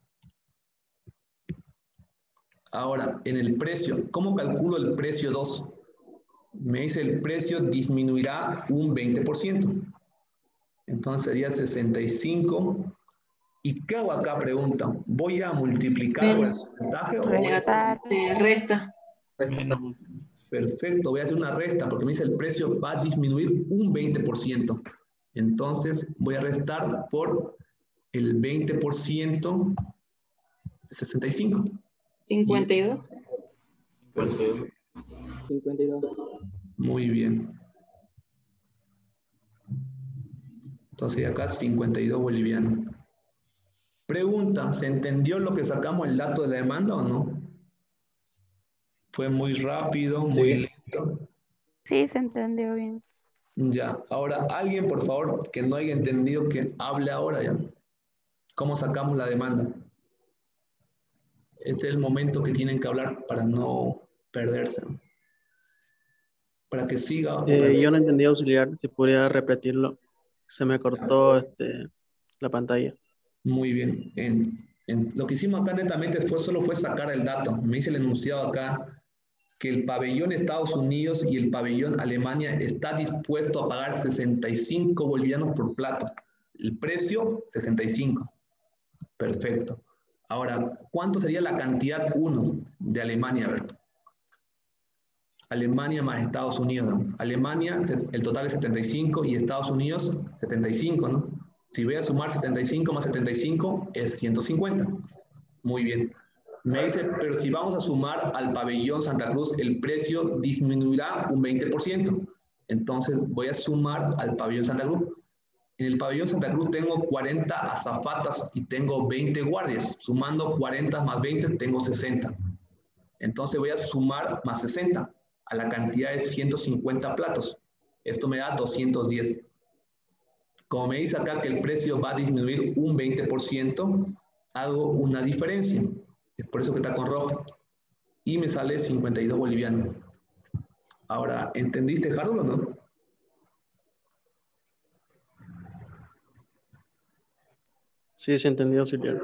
Ahora, en el precio, ¿cómo calculo el precio 2? Me dice el precio disminuirá un 20%. Entonces sería 65. ¿Y qué hago acá? Pregunta. ¿Voy a multiplicar por el porcentaje o voy a... Restar. Se resta. Menos. Perfecto, voy a hacer una resta porque me dice el precio va a disminuir un 20%. Entonces voy a restar por el 20% de 65. 52. Perfecto. 52. Muy bien. Entonces acá 52 bolivianos. Pregunta, ¿se entendió lo que sacamos el dato de la demanda o no? Fue muy rápido, muy lento. Sí, se entendió bien. Ya, ahora alguien por favor que no haya entendido que hable ahora ya. ¿Cómo sacamos la demanda? Este es el momento que tienen que hablar para no perderse. Para que siga. Yo no entendí, auxiliar, si podría repetirlo. Se me cortó la pantalla. Muy bien. Lo que hicimos acá netamente solo fue sacar el dato. Me dice el enunciado acá que el pabellón Estados Unidos y el pabellón Alemania está dispuesto a pagar 65 bolivianos por plato. El precio, 65. Perfecto. Ahora, ¿cuánto sería la cantidad 1 de Alemania? A ver. Alemania más Estados Unidos, ¿no? Alemania, el total es 75 y Estados Unidos, 75, ¿no? Si voy a sumar 75 más 75 es 150. Muy bien. Me dice, pero si vamos a sumar al pabellón Santa Cruz, el precio disminuirá un 20%. Entonces voy a sumar al pabellón Santa Cruz. En el pabellón Santa Cruz tengo 40 azafatas y tengo 20 guardias. Sumando 40 más 20 tengo 60. Entonces voy a sumar más 60 a la cantidad de 150 platos. Esto me da 210. Como me dice acá que el precio va a disminuir un 20%, hago una diferencia. Es por eso que está con rojo. Y me sale 52 bolivianos. Ahora, ¿entendiste, Harold, o no? Sí, se entendió, auxiliar.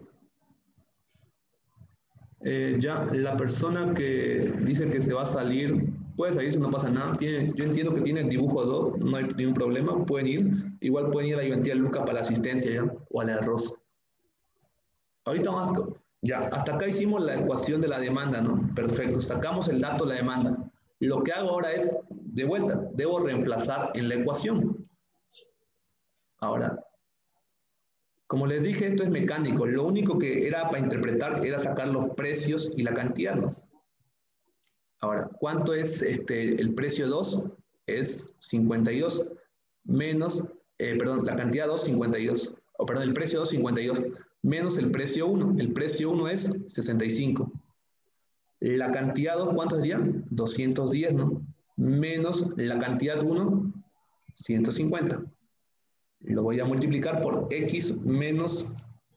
Ya, la persona que dice que se va a salir, puede salirse, no pasa nada. Yo entiendo que tiene dibujo 2, no hay ningún problema, pueden ir. Igual pueden ir a la ayudantía Luca para la asistencia, ¿ya? O a la de Rosa. Ahorita vamos, ya, hasta acá hicimos la ecuación de la demanda, ¿no? Perfecto, sacamos el dato de la demanda. Lo que hago ahora es, de vuelta, debo reemplazar en la ecuación. Ahora, como les dije, esto es mecánico. Lo único que era para interpretar era sacar los precios y la cantidad, ¿no? Ahora, ¿cuánto es el precio 2? Es 52 menos, perdón, la cantidad 2, 52. O perdón, el precio 2, 52. Menos el precio 1. El precio 1 es 65. La cantidad 2, ¿cuánto sería? 210, ¿no? Menos la cantidad 1, 150. Lo voy a multiplicar por x menos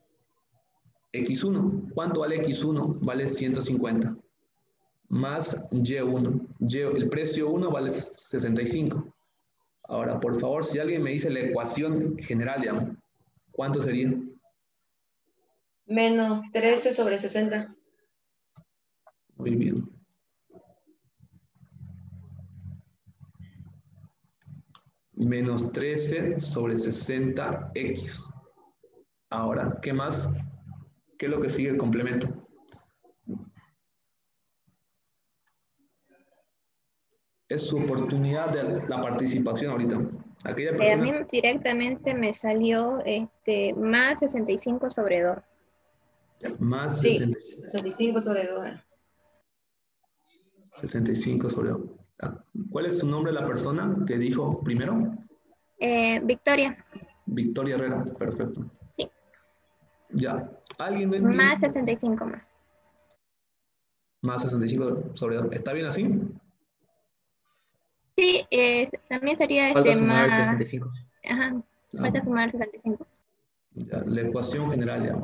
x1. ¿Cuánto vale x1? Vale 150. Más y1. El precio 1 vale 65. Ahora, por favor, si alguien me dice la ecuación general, ya, ¿cuánto sería? Menos 13 sobre 60. Muy bien. Menos 13 sobre 60x. Ahora, ¿qué más? ¿Qué es lo que sigue el complemento? Es su oportunidad de la participación ahorita. Aquella persona... A mí directamente me salió más 65 sobre 2. Más Sí, 65 sobre 2. 65 sobre 2. ¿Cuál es su nombre de la persona que dijo primero? Victoria. Victoria Herrera, perfecto. Sí. Ya. ¿Alguien no entiende? Más 65 más. Más 65 sobre 2. ¿Está bien así? Sí, también sería Falta sumar más... 65. Ajá, falta sumar 65. Ya, la ecuación general, ya.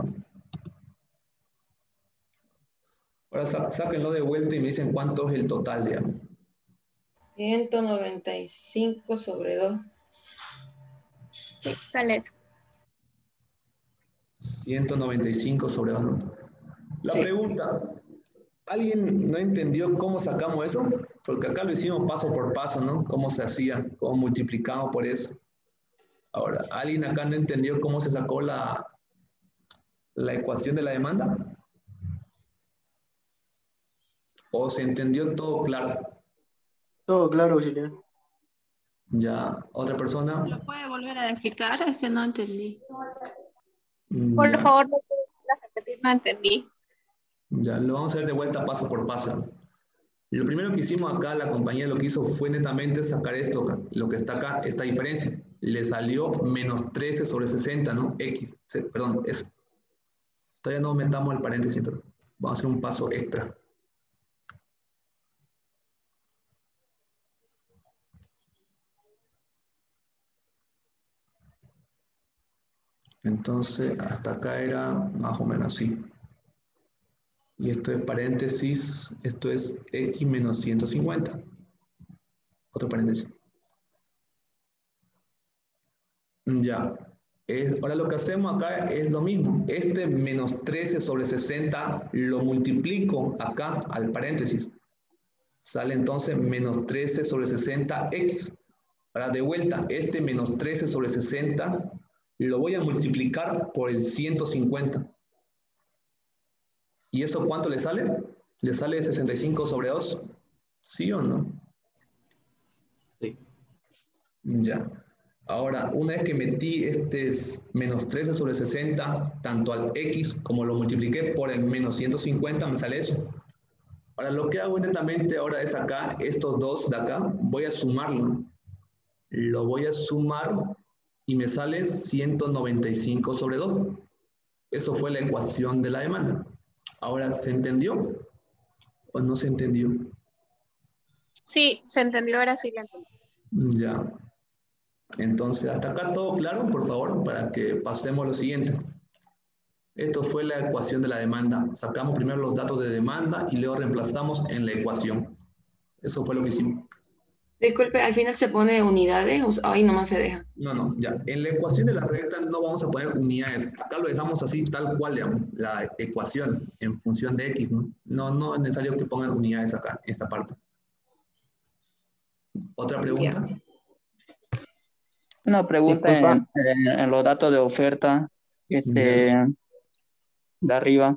Ahora sáquenlo de vuelta y me dicen cuánto es el total, digamos. 195 sobre 2. Sí, sale eso. 195 sobre 2. La Sí. pregunta, ¿alguien no entendió cómo sacamos eso? Porque acá lo hicimos paso por paso, ¿no? Cómo se hacía, cómo multiplicamos por eso. Ahora, ¿alguien acá no entendió cómo se sacó la ecuación de la demanda? ¿O se entendió todo claro? Todo claro, auxiliar. Ya, otra persona. ¿Lo puede volver a explicar? Es que no entendí. Por Ya, favor, ¿me puedes repetir? No entendí. ya, lo vamos a ver de vuelta paso por paso. Lo primero que hicimos acá, la compañía lo que hizo fue netamente sacar esto, lo que está acá, esta diferencia. Le salió menos 13 sobre 60, ¿no? X, perdón, eso. Todavía no metamos el paréntesis, entonces. Vamos a hacer un paso extra. Entonces, hasta acá era más o menos así. Y esto es paréntesis, esto es X menos 150. Otro paréntesis. Ya. Ahora lo que hacemos acá es lo mismo. Este menos 13 sobre 60 lo multiplico acá al paréntesis. Sale entonces menos 13 sobre 60x. Ahora de vuelta, este menos 13 sobre 60 lo voy a multiplicar por el 150. ¿Y eso cuánto le sale? ¿Le sale 65 sobre 2? ¿Sí o no? Sí. Ya. Ahora, una vez que metí este menos 13 sobre 60, tanto al x como lo multipliqué por el menos 150, me sale eso. Ahora, lo que hago netamente ahora es acá, estos dos de acá, voy a sumarlo. Lo voy a sumar y me sale 195 sobre 2. Eso fue la ecuación de la demanda. Ahora, ¿se entendió o no se entendió? Sí, se entendió, ahora sí lo entendí. Ya. Entonces, hasta acá todo claro, por favor, para que pasemos a lo siguiente. Esto fue la ecuación de la demanda. Sacamos primero los datos de demanda y luego reemplazamos en la ecuación. Eso fue lo que hicimos. Disculpe, al final se pone unidades, ahí nomás se deja. No, ya. En la ecuación de la recta no vamos a poner unidades. Acá lo dejamos así, tal cual, digamos, la ecuación en función de X, ¿no? No es necesario que pongan unidades acá, en esta parte. ¿Otra pregunta? Ya. Una pregunta en los datos de oferta, de arriba.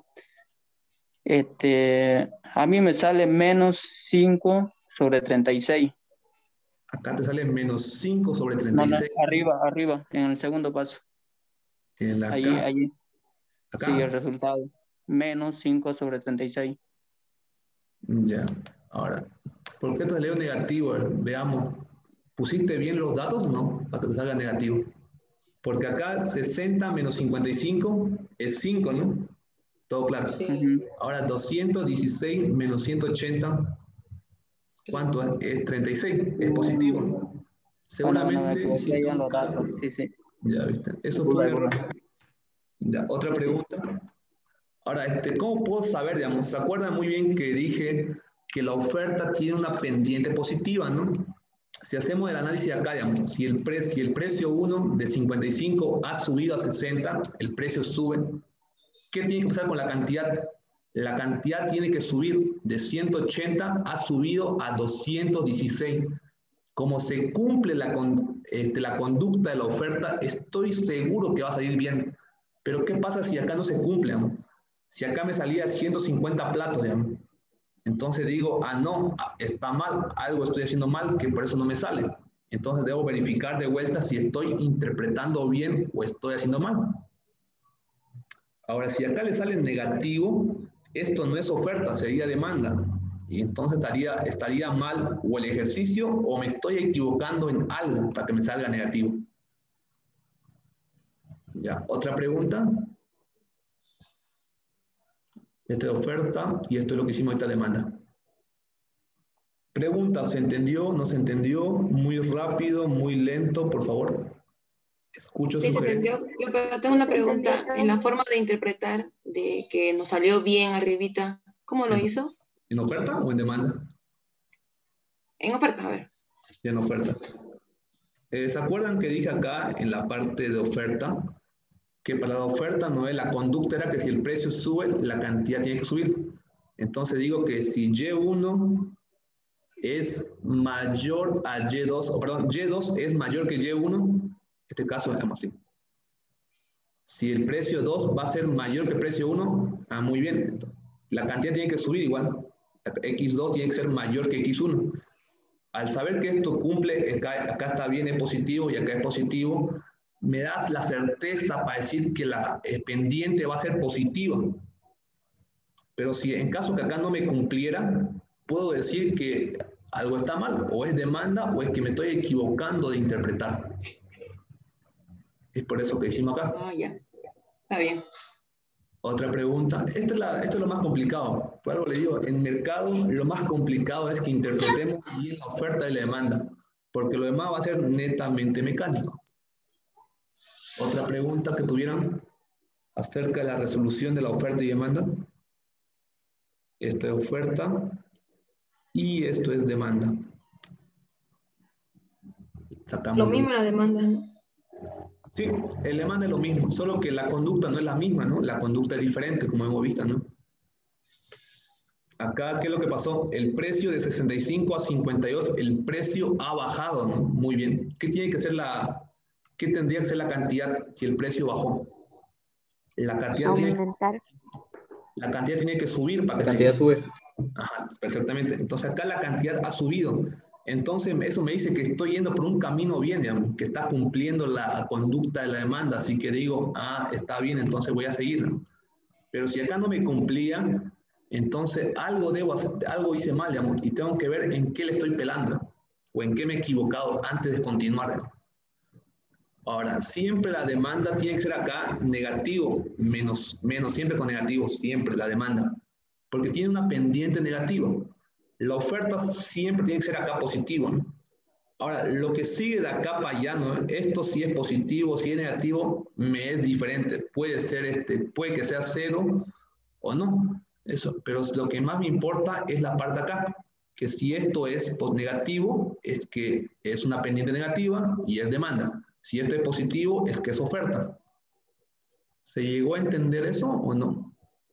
A mí me sale menos 5 sobre 36. Acá te sale menos 5 sobre 36. No, arriba, en el segundo paso. En la Ahí, acá. ahí. Acá. Sí, el resultado. Menos 5 sobre 36. Ya. Ahora, ¿por qué te salió negativo? Veamos. ¿Pusiste bien los datos o no? Para que te salga negativo. Porque acá 60 menos 55 es 5, ¿no? Todo claro. Sí. Ahora 216 menos 180, ¿cuánto es? Es 36, es positivo. Seguramente. Me los datos. Sí. Ya viste. Eso fue un error. Ya, otra pregunta. Ahora, ¿cómo puedo saber, digamos? ¿Se acuerdan muy bien que dije que la oferta tiene una pendiente positiva, ¿no? Si hacemos el análisis acá, digamos, si el precio 1 de 55 ha subido a 60, el precio sube. ¿Qué tiene que pasar con la cantidad? La cantidad tiene que subir de 180, ha subido a 216. Como se cumple la conducta de la oferta, estoy seguro que va a salir bien. Pero ¿qué pasa si acá no se cumple, digamos? Si acá me salía 150 platos, digamos. Entonces digo, no, está mal, algo estoy haciendo mal, que por eso no me sale. Entonces debo verificar de vuelta si estoy interpretando bien o estoy haciendo mal. Ahora, si acá le sale negativo, esto no es oferta, sería demanda. Y entonces estaría mal o el ejercicio o me estoy equivocando en algo para que me salga negativo. Ya, otra pregunta. Esta es oferta y esto es lo que hicimos esta demanda. Pregunta, ¿se entendió? ¿No se entendió? Muy rápido, muy lento, por favor. Escucho. Sí, se entendió. Yo tengo una pregunta. En la forma de interpretar de que nos salió bien arribita, ¿cómo lo hizo? ¿En oferta o en demanda? En oferta, a ver. En oferta. ¿Se acuerdan que dije acá en la parte de oferta que para la oferta no es la conducta era que si el precio sube, la cantidad tiene que subir? Entonces digo que si Y1 es mayor a Y2, o perdón, Y2 es mayor que Y1, Este caso, digamos así. Si el precio 2 va a ser mayor que el precio 1, muy bien. Entonces, la cantidad tiene que subir igual. X2 tiene que ser mayor que X1. Al saber que esto cumple, acá está bien, es positivo y acá es positivo, me das la certeza para decir que la pendiente va a ser positiva. Pero si en caso que acá no me cumpliera, puedo decir que algo está mal, o es demanda o es que me estoy equivocando de interpretar. Es por eso que hicimos acá. Ya. Está bien. Otra pregunta. Esto es lo más complicado. Por algo le digo, en mercado lo más complicado es que interpretemos bien la oferta y la demanda, porque lo demás va a ser netamente mecánico. Otra pregunta que tuvieran acerca de la resolución de la oferta y demanda. Esto es oferta y esto es demanda. Sacamos Lo mismo la demanda, ¿no? Sí, el demanda es lo mismo, solo que la conducta no es la misma, ¿no? La conducta es diferente, como hemos visto, ¿no? Acá, ¿qué es lo que pasó? El precio de 65 a 52, el precio ha bajado, ¿no? Muy bien. ¿Qué tendría que ser la cantidad si el precio bajó? La cantidad tiene que subir para que La cantidad sube. Ajá, perfectamente. Entonces acá la cantidad ha subido. Entonces eso me dice que estoy yendo por un camino bien, digamos, que está cumpliendo la conducta de la demanda. Así que digo, está bien, entonces voy a seguir, ¿no? Pero si acá no me cumplía, entonces algo hice mal, digamos, y tengo que ver en qué le estoy pelando o en qué me he equivocado antes de continuar. Ahora, siempre la demanda tiene que ser acá negativo, menos, siempre con negativo, siempre la demanda, porque tiene una pendiente negativa. La oferta siempre tiene que ser acá positivo, ¿no? Ahora, lo que sigue de acá para allá, ¿no? Esto si es positivo, si es negativo, me es diferente. Puede que sea 0 o no. Eso, pero lo que más me importa es la parte de acá, que si esto es negativo, es que es una pendiente negativa y es demanda. Si esto es positivo, es que es oferta. ¿Se llegó a entender eso o no?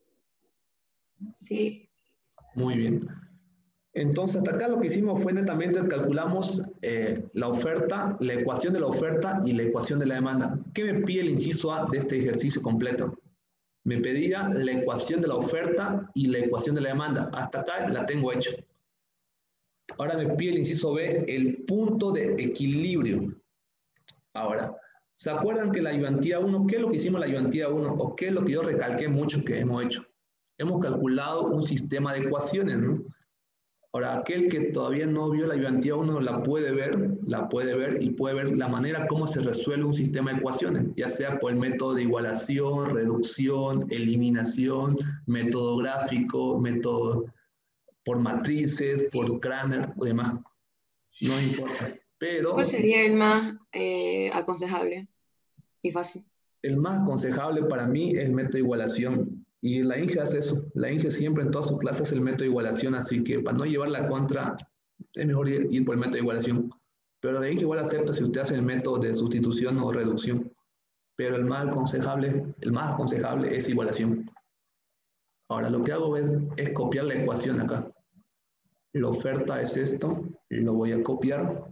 Sí. Muy bien. Entonces, hasta acá lo que hicimos fue netamente calculamos la oferta, la ecuación de la oferta y la ecuación de la demanda. ¿Qué me pide el inciso A de este ejercicio completo? Me pedía la ecuación de la oferta y la ecuación de la demanda. Hasta acá la tengo hecha. Ahora me pide el inciso B el punto de equilibrio. Ahora, ¿se acuerdan que la ayudantía 1, qué es lo que hicimos en la ayudantía 1? ¿O qué es lo que yo recalqué mucho que hemos hecho? Hemos calculado un sistema de ecuaciones, ¿no? Ahora, aquel que todavía no vio la ayudantía 1 la puede ver y puede ver la manera como se resuelve un sistema de ecuaciones, ya sea por el método de igualación, reducción, eliminación, método gráfico, método por matrices, por Craner o demás. No importa. Pero ¿Cuál sería el más aconsejable y fácil? el más aconsejable para mí es el método de igualación. Y la INGE hace eso. La INGE siempre en todas sus clases hace el método de igualación, así que para no llevar la contra, es mejor ir por el método de igualación. Pero la INGE igual acepta si usted hace el método de sustitución o reducción. Pero el más aconsejable es igualación. Ahora lo que hago es copiar la ecuación acá. La oferta es esto, lo voy a copiar.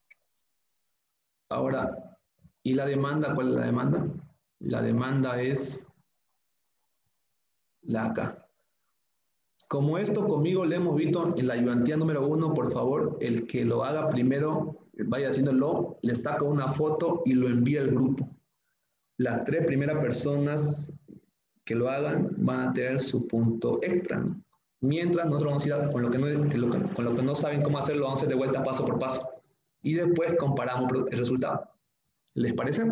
Ahora, ¿y la demanda? ¿Cuál es la demanda? La demanda es la acá. Como esto conmigo lo hemos visto en la ayudantía número 1, por favor, el que lo haga primero, vaya haciéndolo, le saco una foto y lo envía al grupo. Las 3 primeras personas que lo hagan van a tener su punto extra, ¿no? Mientras nosotros vamos a ir con lo que no saben cómo hacerlo, vamos a hacer de vuelta paso por paso. Y después comparamos el resultado. ¿Les parece?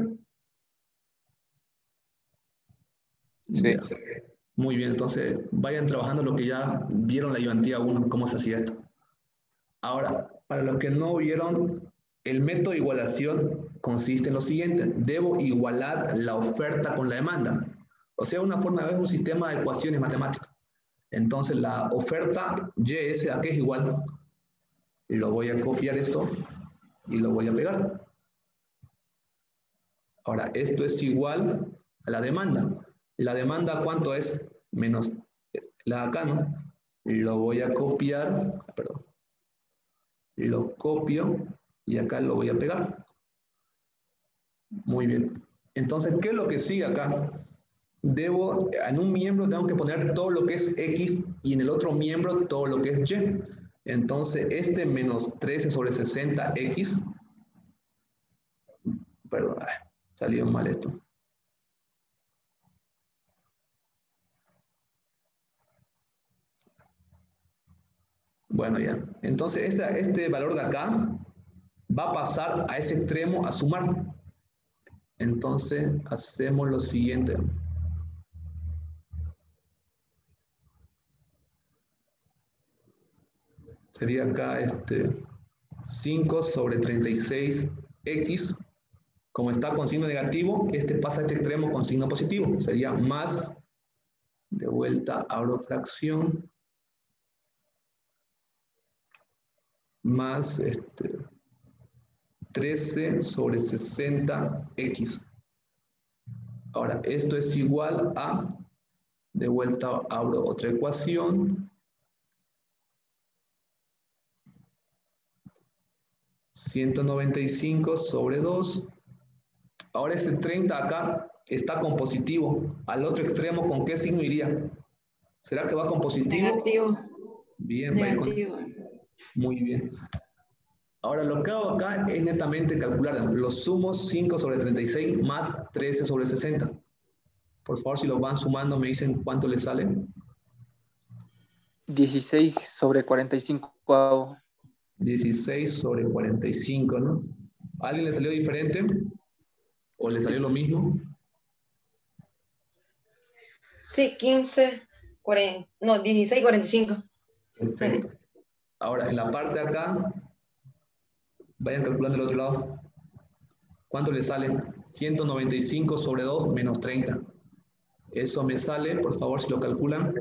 Sí. Ya. Muy bien, entonces vayan trabajando lo que ya vieron la ayudantía 1, cómo se hacía esto. Ahora, para los que no vieron, el método de igualación consiste en lo siguiente. Debo igualar la oferta con la demanda. O sea, una forma de ver un sistema de ecuaciones matemáticas. Entonces, la oferta YS a qué es igual. Lo voy a copiar esto y lo voy a pegar. Ahora, esto es igual a la demanda. ¿La demanda cuánto es? Menos la de acá, ¿no? Lo voy a copiar, perdón. Lo copio y acá lo voy a pegar. Muy bien. Entonces, ¿qué es lo que sigue acá? En un miembro tengo que poner todo lo que es X y en el otro miembro todo lo que es Y. Entonces, este menos 13 sobre 60X, perdón, salió mal esto. Bueno, ya. Entonces, este valor de acá va a pasar a ese extremo a sumar. Entonces, hacemos lo siguiente. Sería acá 5 sobre 36X. Como está con signo negativo, pasa a este extremo con signo positivo. Sería más, de vuelta, abro fracción, más 13 sobre 60X. Ahora, esto es igual a, de vuelta abro otra ecuación, 195 sobre 2. Ahora ese 30 acá está con positivo. Al otro extremo, ¿con qué signo iría? ¿Será que va con positivo? Negativo. Bien, Negativo. Muy bien. Ahora lo que hago acá es netamente calcular los sumos 5 sobre 36 más 13 sobre 60. Por favor, si los van sumando, me dicen cuánto les sale. 16 sobre 45 hago. 16 sobre 45, ¿no? ¿A alguien le salió diferente? ¿O le salió lo mismo? Sí, 15, 40, no, 16, 45. Perfecto. Ahora, en la parte de acá, vayan calculando el otro lado. ¿Cuánto le sale? 195 sobre 2 menos 30. Eso me sale, por favor, si lo calculan.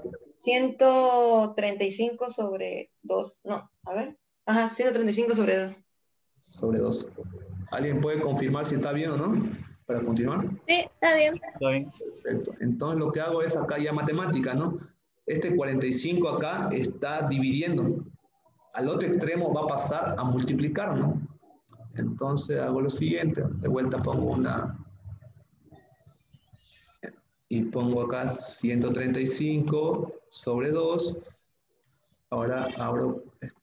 135 sobre 2. No, a ver. Ajá, 135 sobre 2. Sobre 2. ¿Alguien puede confirmar si está bien o no? Para continuar. Sí, está bien. Está bien. Perfecto. Entonces lo que hago es acá ya matemática, ¿no? Este 45 acá está dividiendo. Al otro extremo va a pasar a multiplicar, ¿no? Entonces hago lo siguiente. De vuelta pongo una... Y pongo acá 135 sobre 2. Ahora abro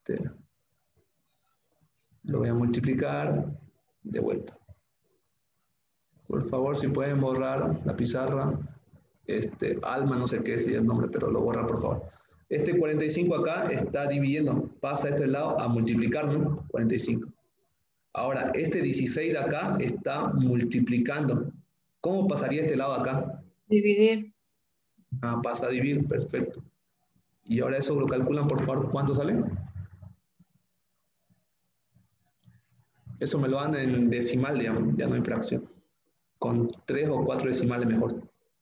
lo voy a multiplicar de vuelta. Por favor, si pueden borrar la pizarra. Alma, no sé qué es el nombre, pero lo borra, por favor. 45 acá está dividiendo. Pasa a este lado a multiplicar, ¿no? 45. Ahora, 16 de acá está multiplicando. ¿Cómo pasaría este lado acá? Dividir. Ah, pasa a dividir, perfecto. Y ahora eso lo calculan, por favor, ¿cuánto sale? Eso me lo dan en decimal, digamos, ya no en fracción. Con 3 o 4 decimales mejor.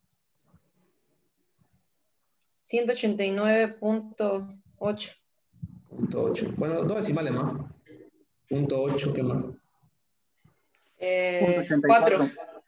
189.8. Punto 8. Bueno, 2 decimales más. Punto 8, ¿qué más? 4.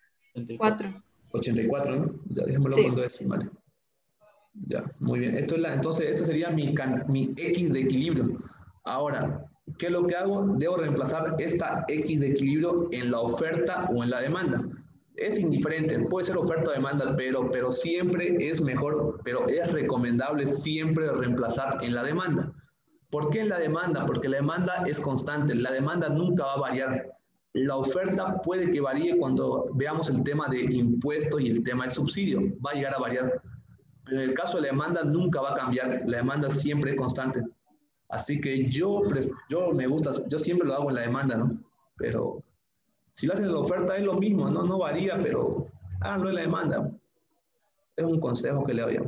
84, ¿no? Ya dejémoslo con 2 decimales. Ya, muy bien. Entonces, esto sería mi X de equilibrio. Ahora, ¿qué es lo que hago? Debo reemplazar esta X de equilibrio en la oferta o en la demanda. Es indiferente, puede ser oferta o demanda, pero siempre es mejor, pero es recomendable siempre reemplazar en la demanda. ¿Por qué en la demanda? Porque la demanda es constante, la demanda nunca va a variar. La oferta puede que varíe cuando veamos el tema de impuesto y el tema de subsidio, va a llegar a variar. Pero en el caso de la demanda nunca va a cambiar, la demanda siempre es constante. Así que yo me gusta, yo siempre lo hago en la demanda, ¿no? Pero si lo hacen en la oferta es lo mismo, ¿no? No varía, pero háganlo en la demanda. Es un consejo que le doy.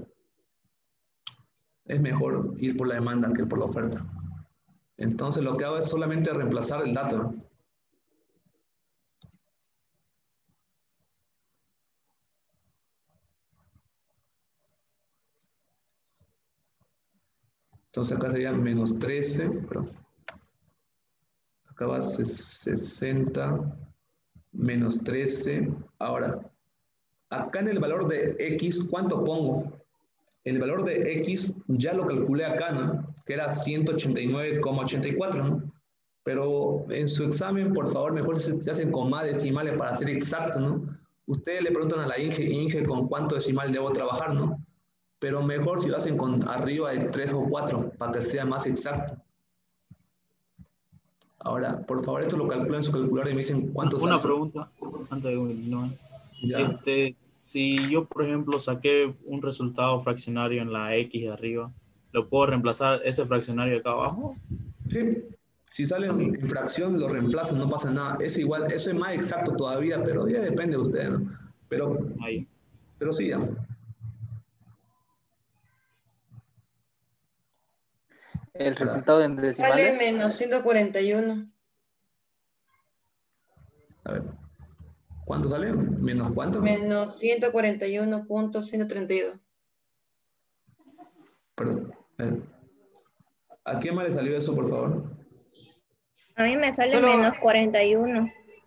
Es mejor ir por la demanda que por la oferta. Entonces lo que hago es solamente reemplazar el dato, ¿no? Entonces acá sería menos 13, perdón. Acá va 60 menos 13. Ahora, acá en el valor de X, ¿cuánto pongo? El valor de X ya lo calculé acá, ¿no? Que era 189,84, ¿no? Pero en su examen, por favor, mejor se hacen con más decimales para ser exacto, ¿no? Ustedes le preguntan a la Inge, con cuánto decimal debo trabajar, ¿no? Pero mejor si lo hacen con arriba de 3 o 4, para que sea más exacto. Ahora, por favor, esto lo calculan en su calculadora y me dicen cuánto sale. Una pregunta, antes de continuar. Ya. Si yo, por ejemplo, saqué un resultado fraccionario en la X de arriba, ¿lo puedo reemplazar ese fraccionario de acá abajo? Sí. Si sale en fracción, lo reemplazan, no pasa nada. Es igual, eso es más exacto todavía, pero ya depende de ustedes, ¿no? Pero sí, ya. El resultado en decimales. Sale menos 141. A ver. ¿Cuánto sale? ¿Menos cuánto? Menos 141.132. Perdón. ¿A quién más le salió eso, por favor? A mí me sale Solo- menos 41.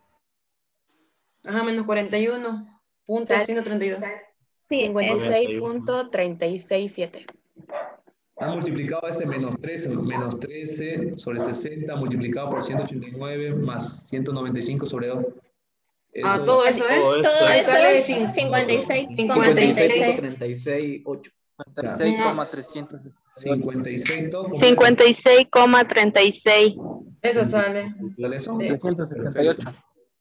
Ajá, menos 41.132. Sí, es 6.367. Ha multiplicado ese menos 13 sobre 60 multiplicado por 189 más 195 sobre 2. Ah, todo eso, ¿eh? Todo Ahí eso sale es 56. 56,36. 56,300. 56, todo. 56,36. Eso sale. ¿Sale eso? Sí. 368.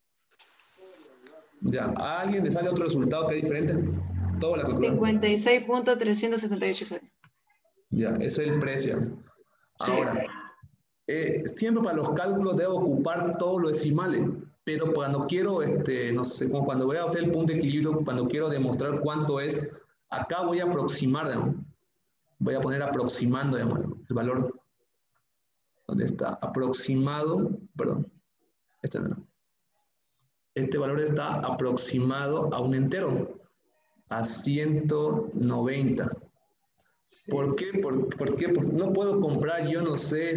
Ya, ¿a alguien le sale otro resultado que es diferente? Todo la calculadora. 56.368 sale. Ya, ese es el precio. Ahora, siempre para los cálculos debo ocupar todos los decimales, pero cuando quiero, no sé, como cuando voy a hacer el punto de equilibrio, cuando quiero demostrar cuánto es, acá voy a aproximar, digamos. Voy a poner aproximando, digamos, el valor. ¿Dónde está? Aproximado, perdón. No. Este valor está aproximado a un entero, a 190. ¿Por qué? ¿Por qué? Porque no puedo comprar, yo no sé,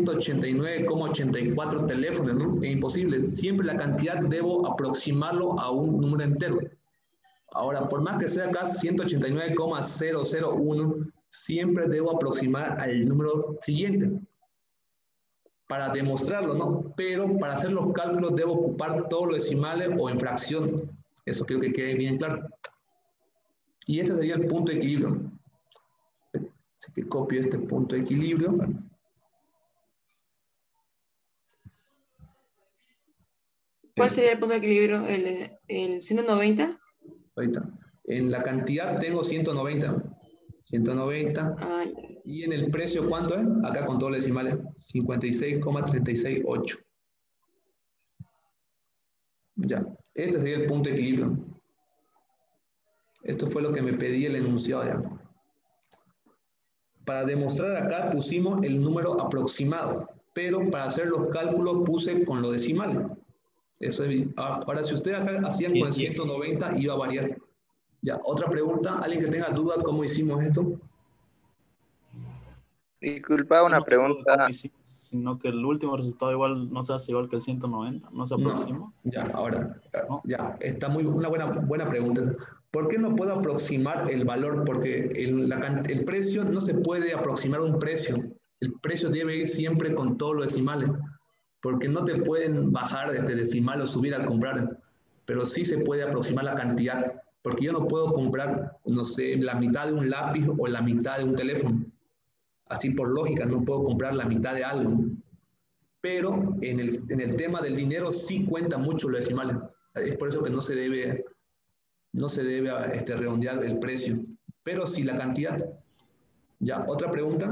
189,84 teléfonos, ¿no? Es imposible. Siempre la cantidad debo aproximarlo a un número entero. Ahora, por más que sea acá 189,001, siempre debo aproximar al número siguiente para demostrarlo, ¿no? Pero para hacer los cálculos debo ocupar todos los decimales o en fracción. Eso quiero que quede bien claro. Y este sería el punto de equilibrio. Así que copio este punto de equilibrio. ¿Cuál sería el punto de equilibrio? ¿El 190? Ahorita. En la cantidad tengo 190. 190. Y en el precio, ¿cuánto es? Acá con todos los decimales. 56,368. Ya. Este sería el punto de equilibrio. Esto fue lo que me pedía el enunciado ya. Para demostrar acá pusimos el número aproximado, pero para hacer los cálculos puse con los decimales. Eso es. Ahora, si ustedes acá hacían con el 190, iba a variar. Ya, otra pregunta. ¿Alguien que tenga duda cómo hicimos esto? Disculpa, una pregunta. Sino que el último resultado igual no se hace igual que el 190, no se aproxima. No, ya, ahora, ya, está una buena pregunta. ¿Por qué no puedo aproximar el valor? Porque el precio no se puede aproximar un precio. El precio debe ir siempre con todos los decimales, porque no te pueden bajar este decimal o subir al comprar, pero sí se puede aproximar la cantidad, porque yo no puedo comprar, no sé, la mitad de un lápiz o la mitad de un teléfono. Así por lógica, no puedo comprar la mitad de algo. Pero en el tema del dinero sí cuenta mucho los decimales. Es por eso que no se debe redondear el precio. Pero sí la cantidad. Ya, ¿otra pregunta?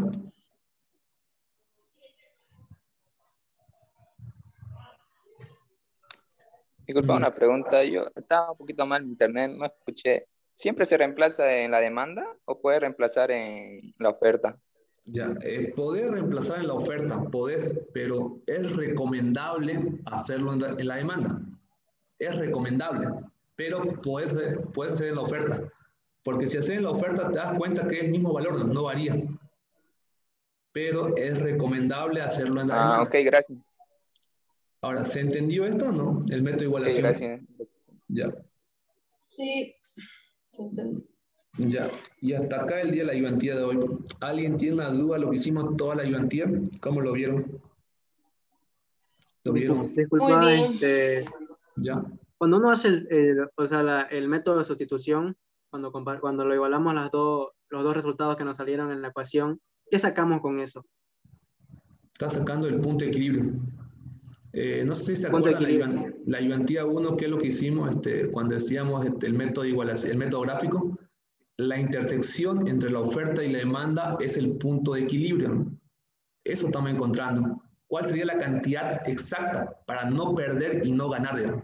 Disculpa, una pregunta. Yo estaba un poquito mal en internet, no escuché. ¿Siempre se reemplaza en la demanda o puede reemplazar en la oferta? Ya, podés reemplazar en la oferta, podés, pero es recomendable hacerlo en la demanda. Es recomendable, pero puedes hacer en la oferta. Porque si haces en la oferta te das cuenta que es el mismo valor, no varía. Pero es recomendable hacerlo en la demanda. Ok, gracias. Ahora, ¿se entendió esto o no? El método de igualación. Gracias. Ya. Sí, se entendió. Ya, y hasta acá el día de la ayudantía de hoy. ¿Alguien tiene una duda de lo que hicimos toda la ayudantía? ¿Cómo lo vieron? ¿Lo vieron? Disculpa, Muy bien. Ya. Cuando uno hace el método de sustitución, cuando lo igualamos los dos resultados que nos salieron en la ecuación, ¿qué sacamos con eso? Está sacando el punto de equilibrio. No sé si se Punto de acuerdan la ayudantía 1, que es lo que hicimos cuando decíamos el método de igualación, el método gráfico. La intersección entre la oferta y la demanda es el punto de equilibrio, ¿no? Eso estamos encontrando. ¿Cuál sería la cantidad exacta para no perder y no ganar, digamos?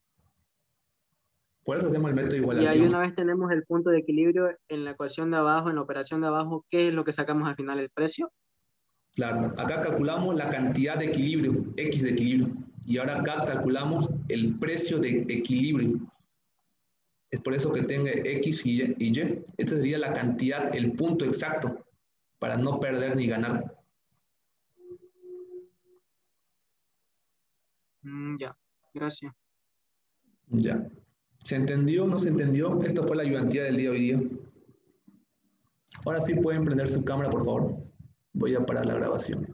Por eso hacemos el método de Y igualación. ahí una vez tenemos el punto de equilibrio en la ecuación de abajo, en la operación de abajo, ¿qué es lo que sacamos al final? ¿El precio? Claro, acá calculamos la cantidad de equilibrio, X de equilibrio. Y ahora acá calculamos el precio de equilibrio. Es por eso que tenga X y Y. Esta sería la cantidad, el punto exacto, para no perder ni ganar. Ya, gracias. Ya. ¿Se entendió o no se entendió? Esta fue la ayudantía del día de hoy día. Ahora sí pueden prender su cámara, por favor. Voy a parar la grabación.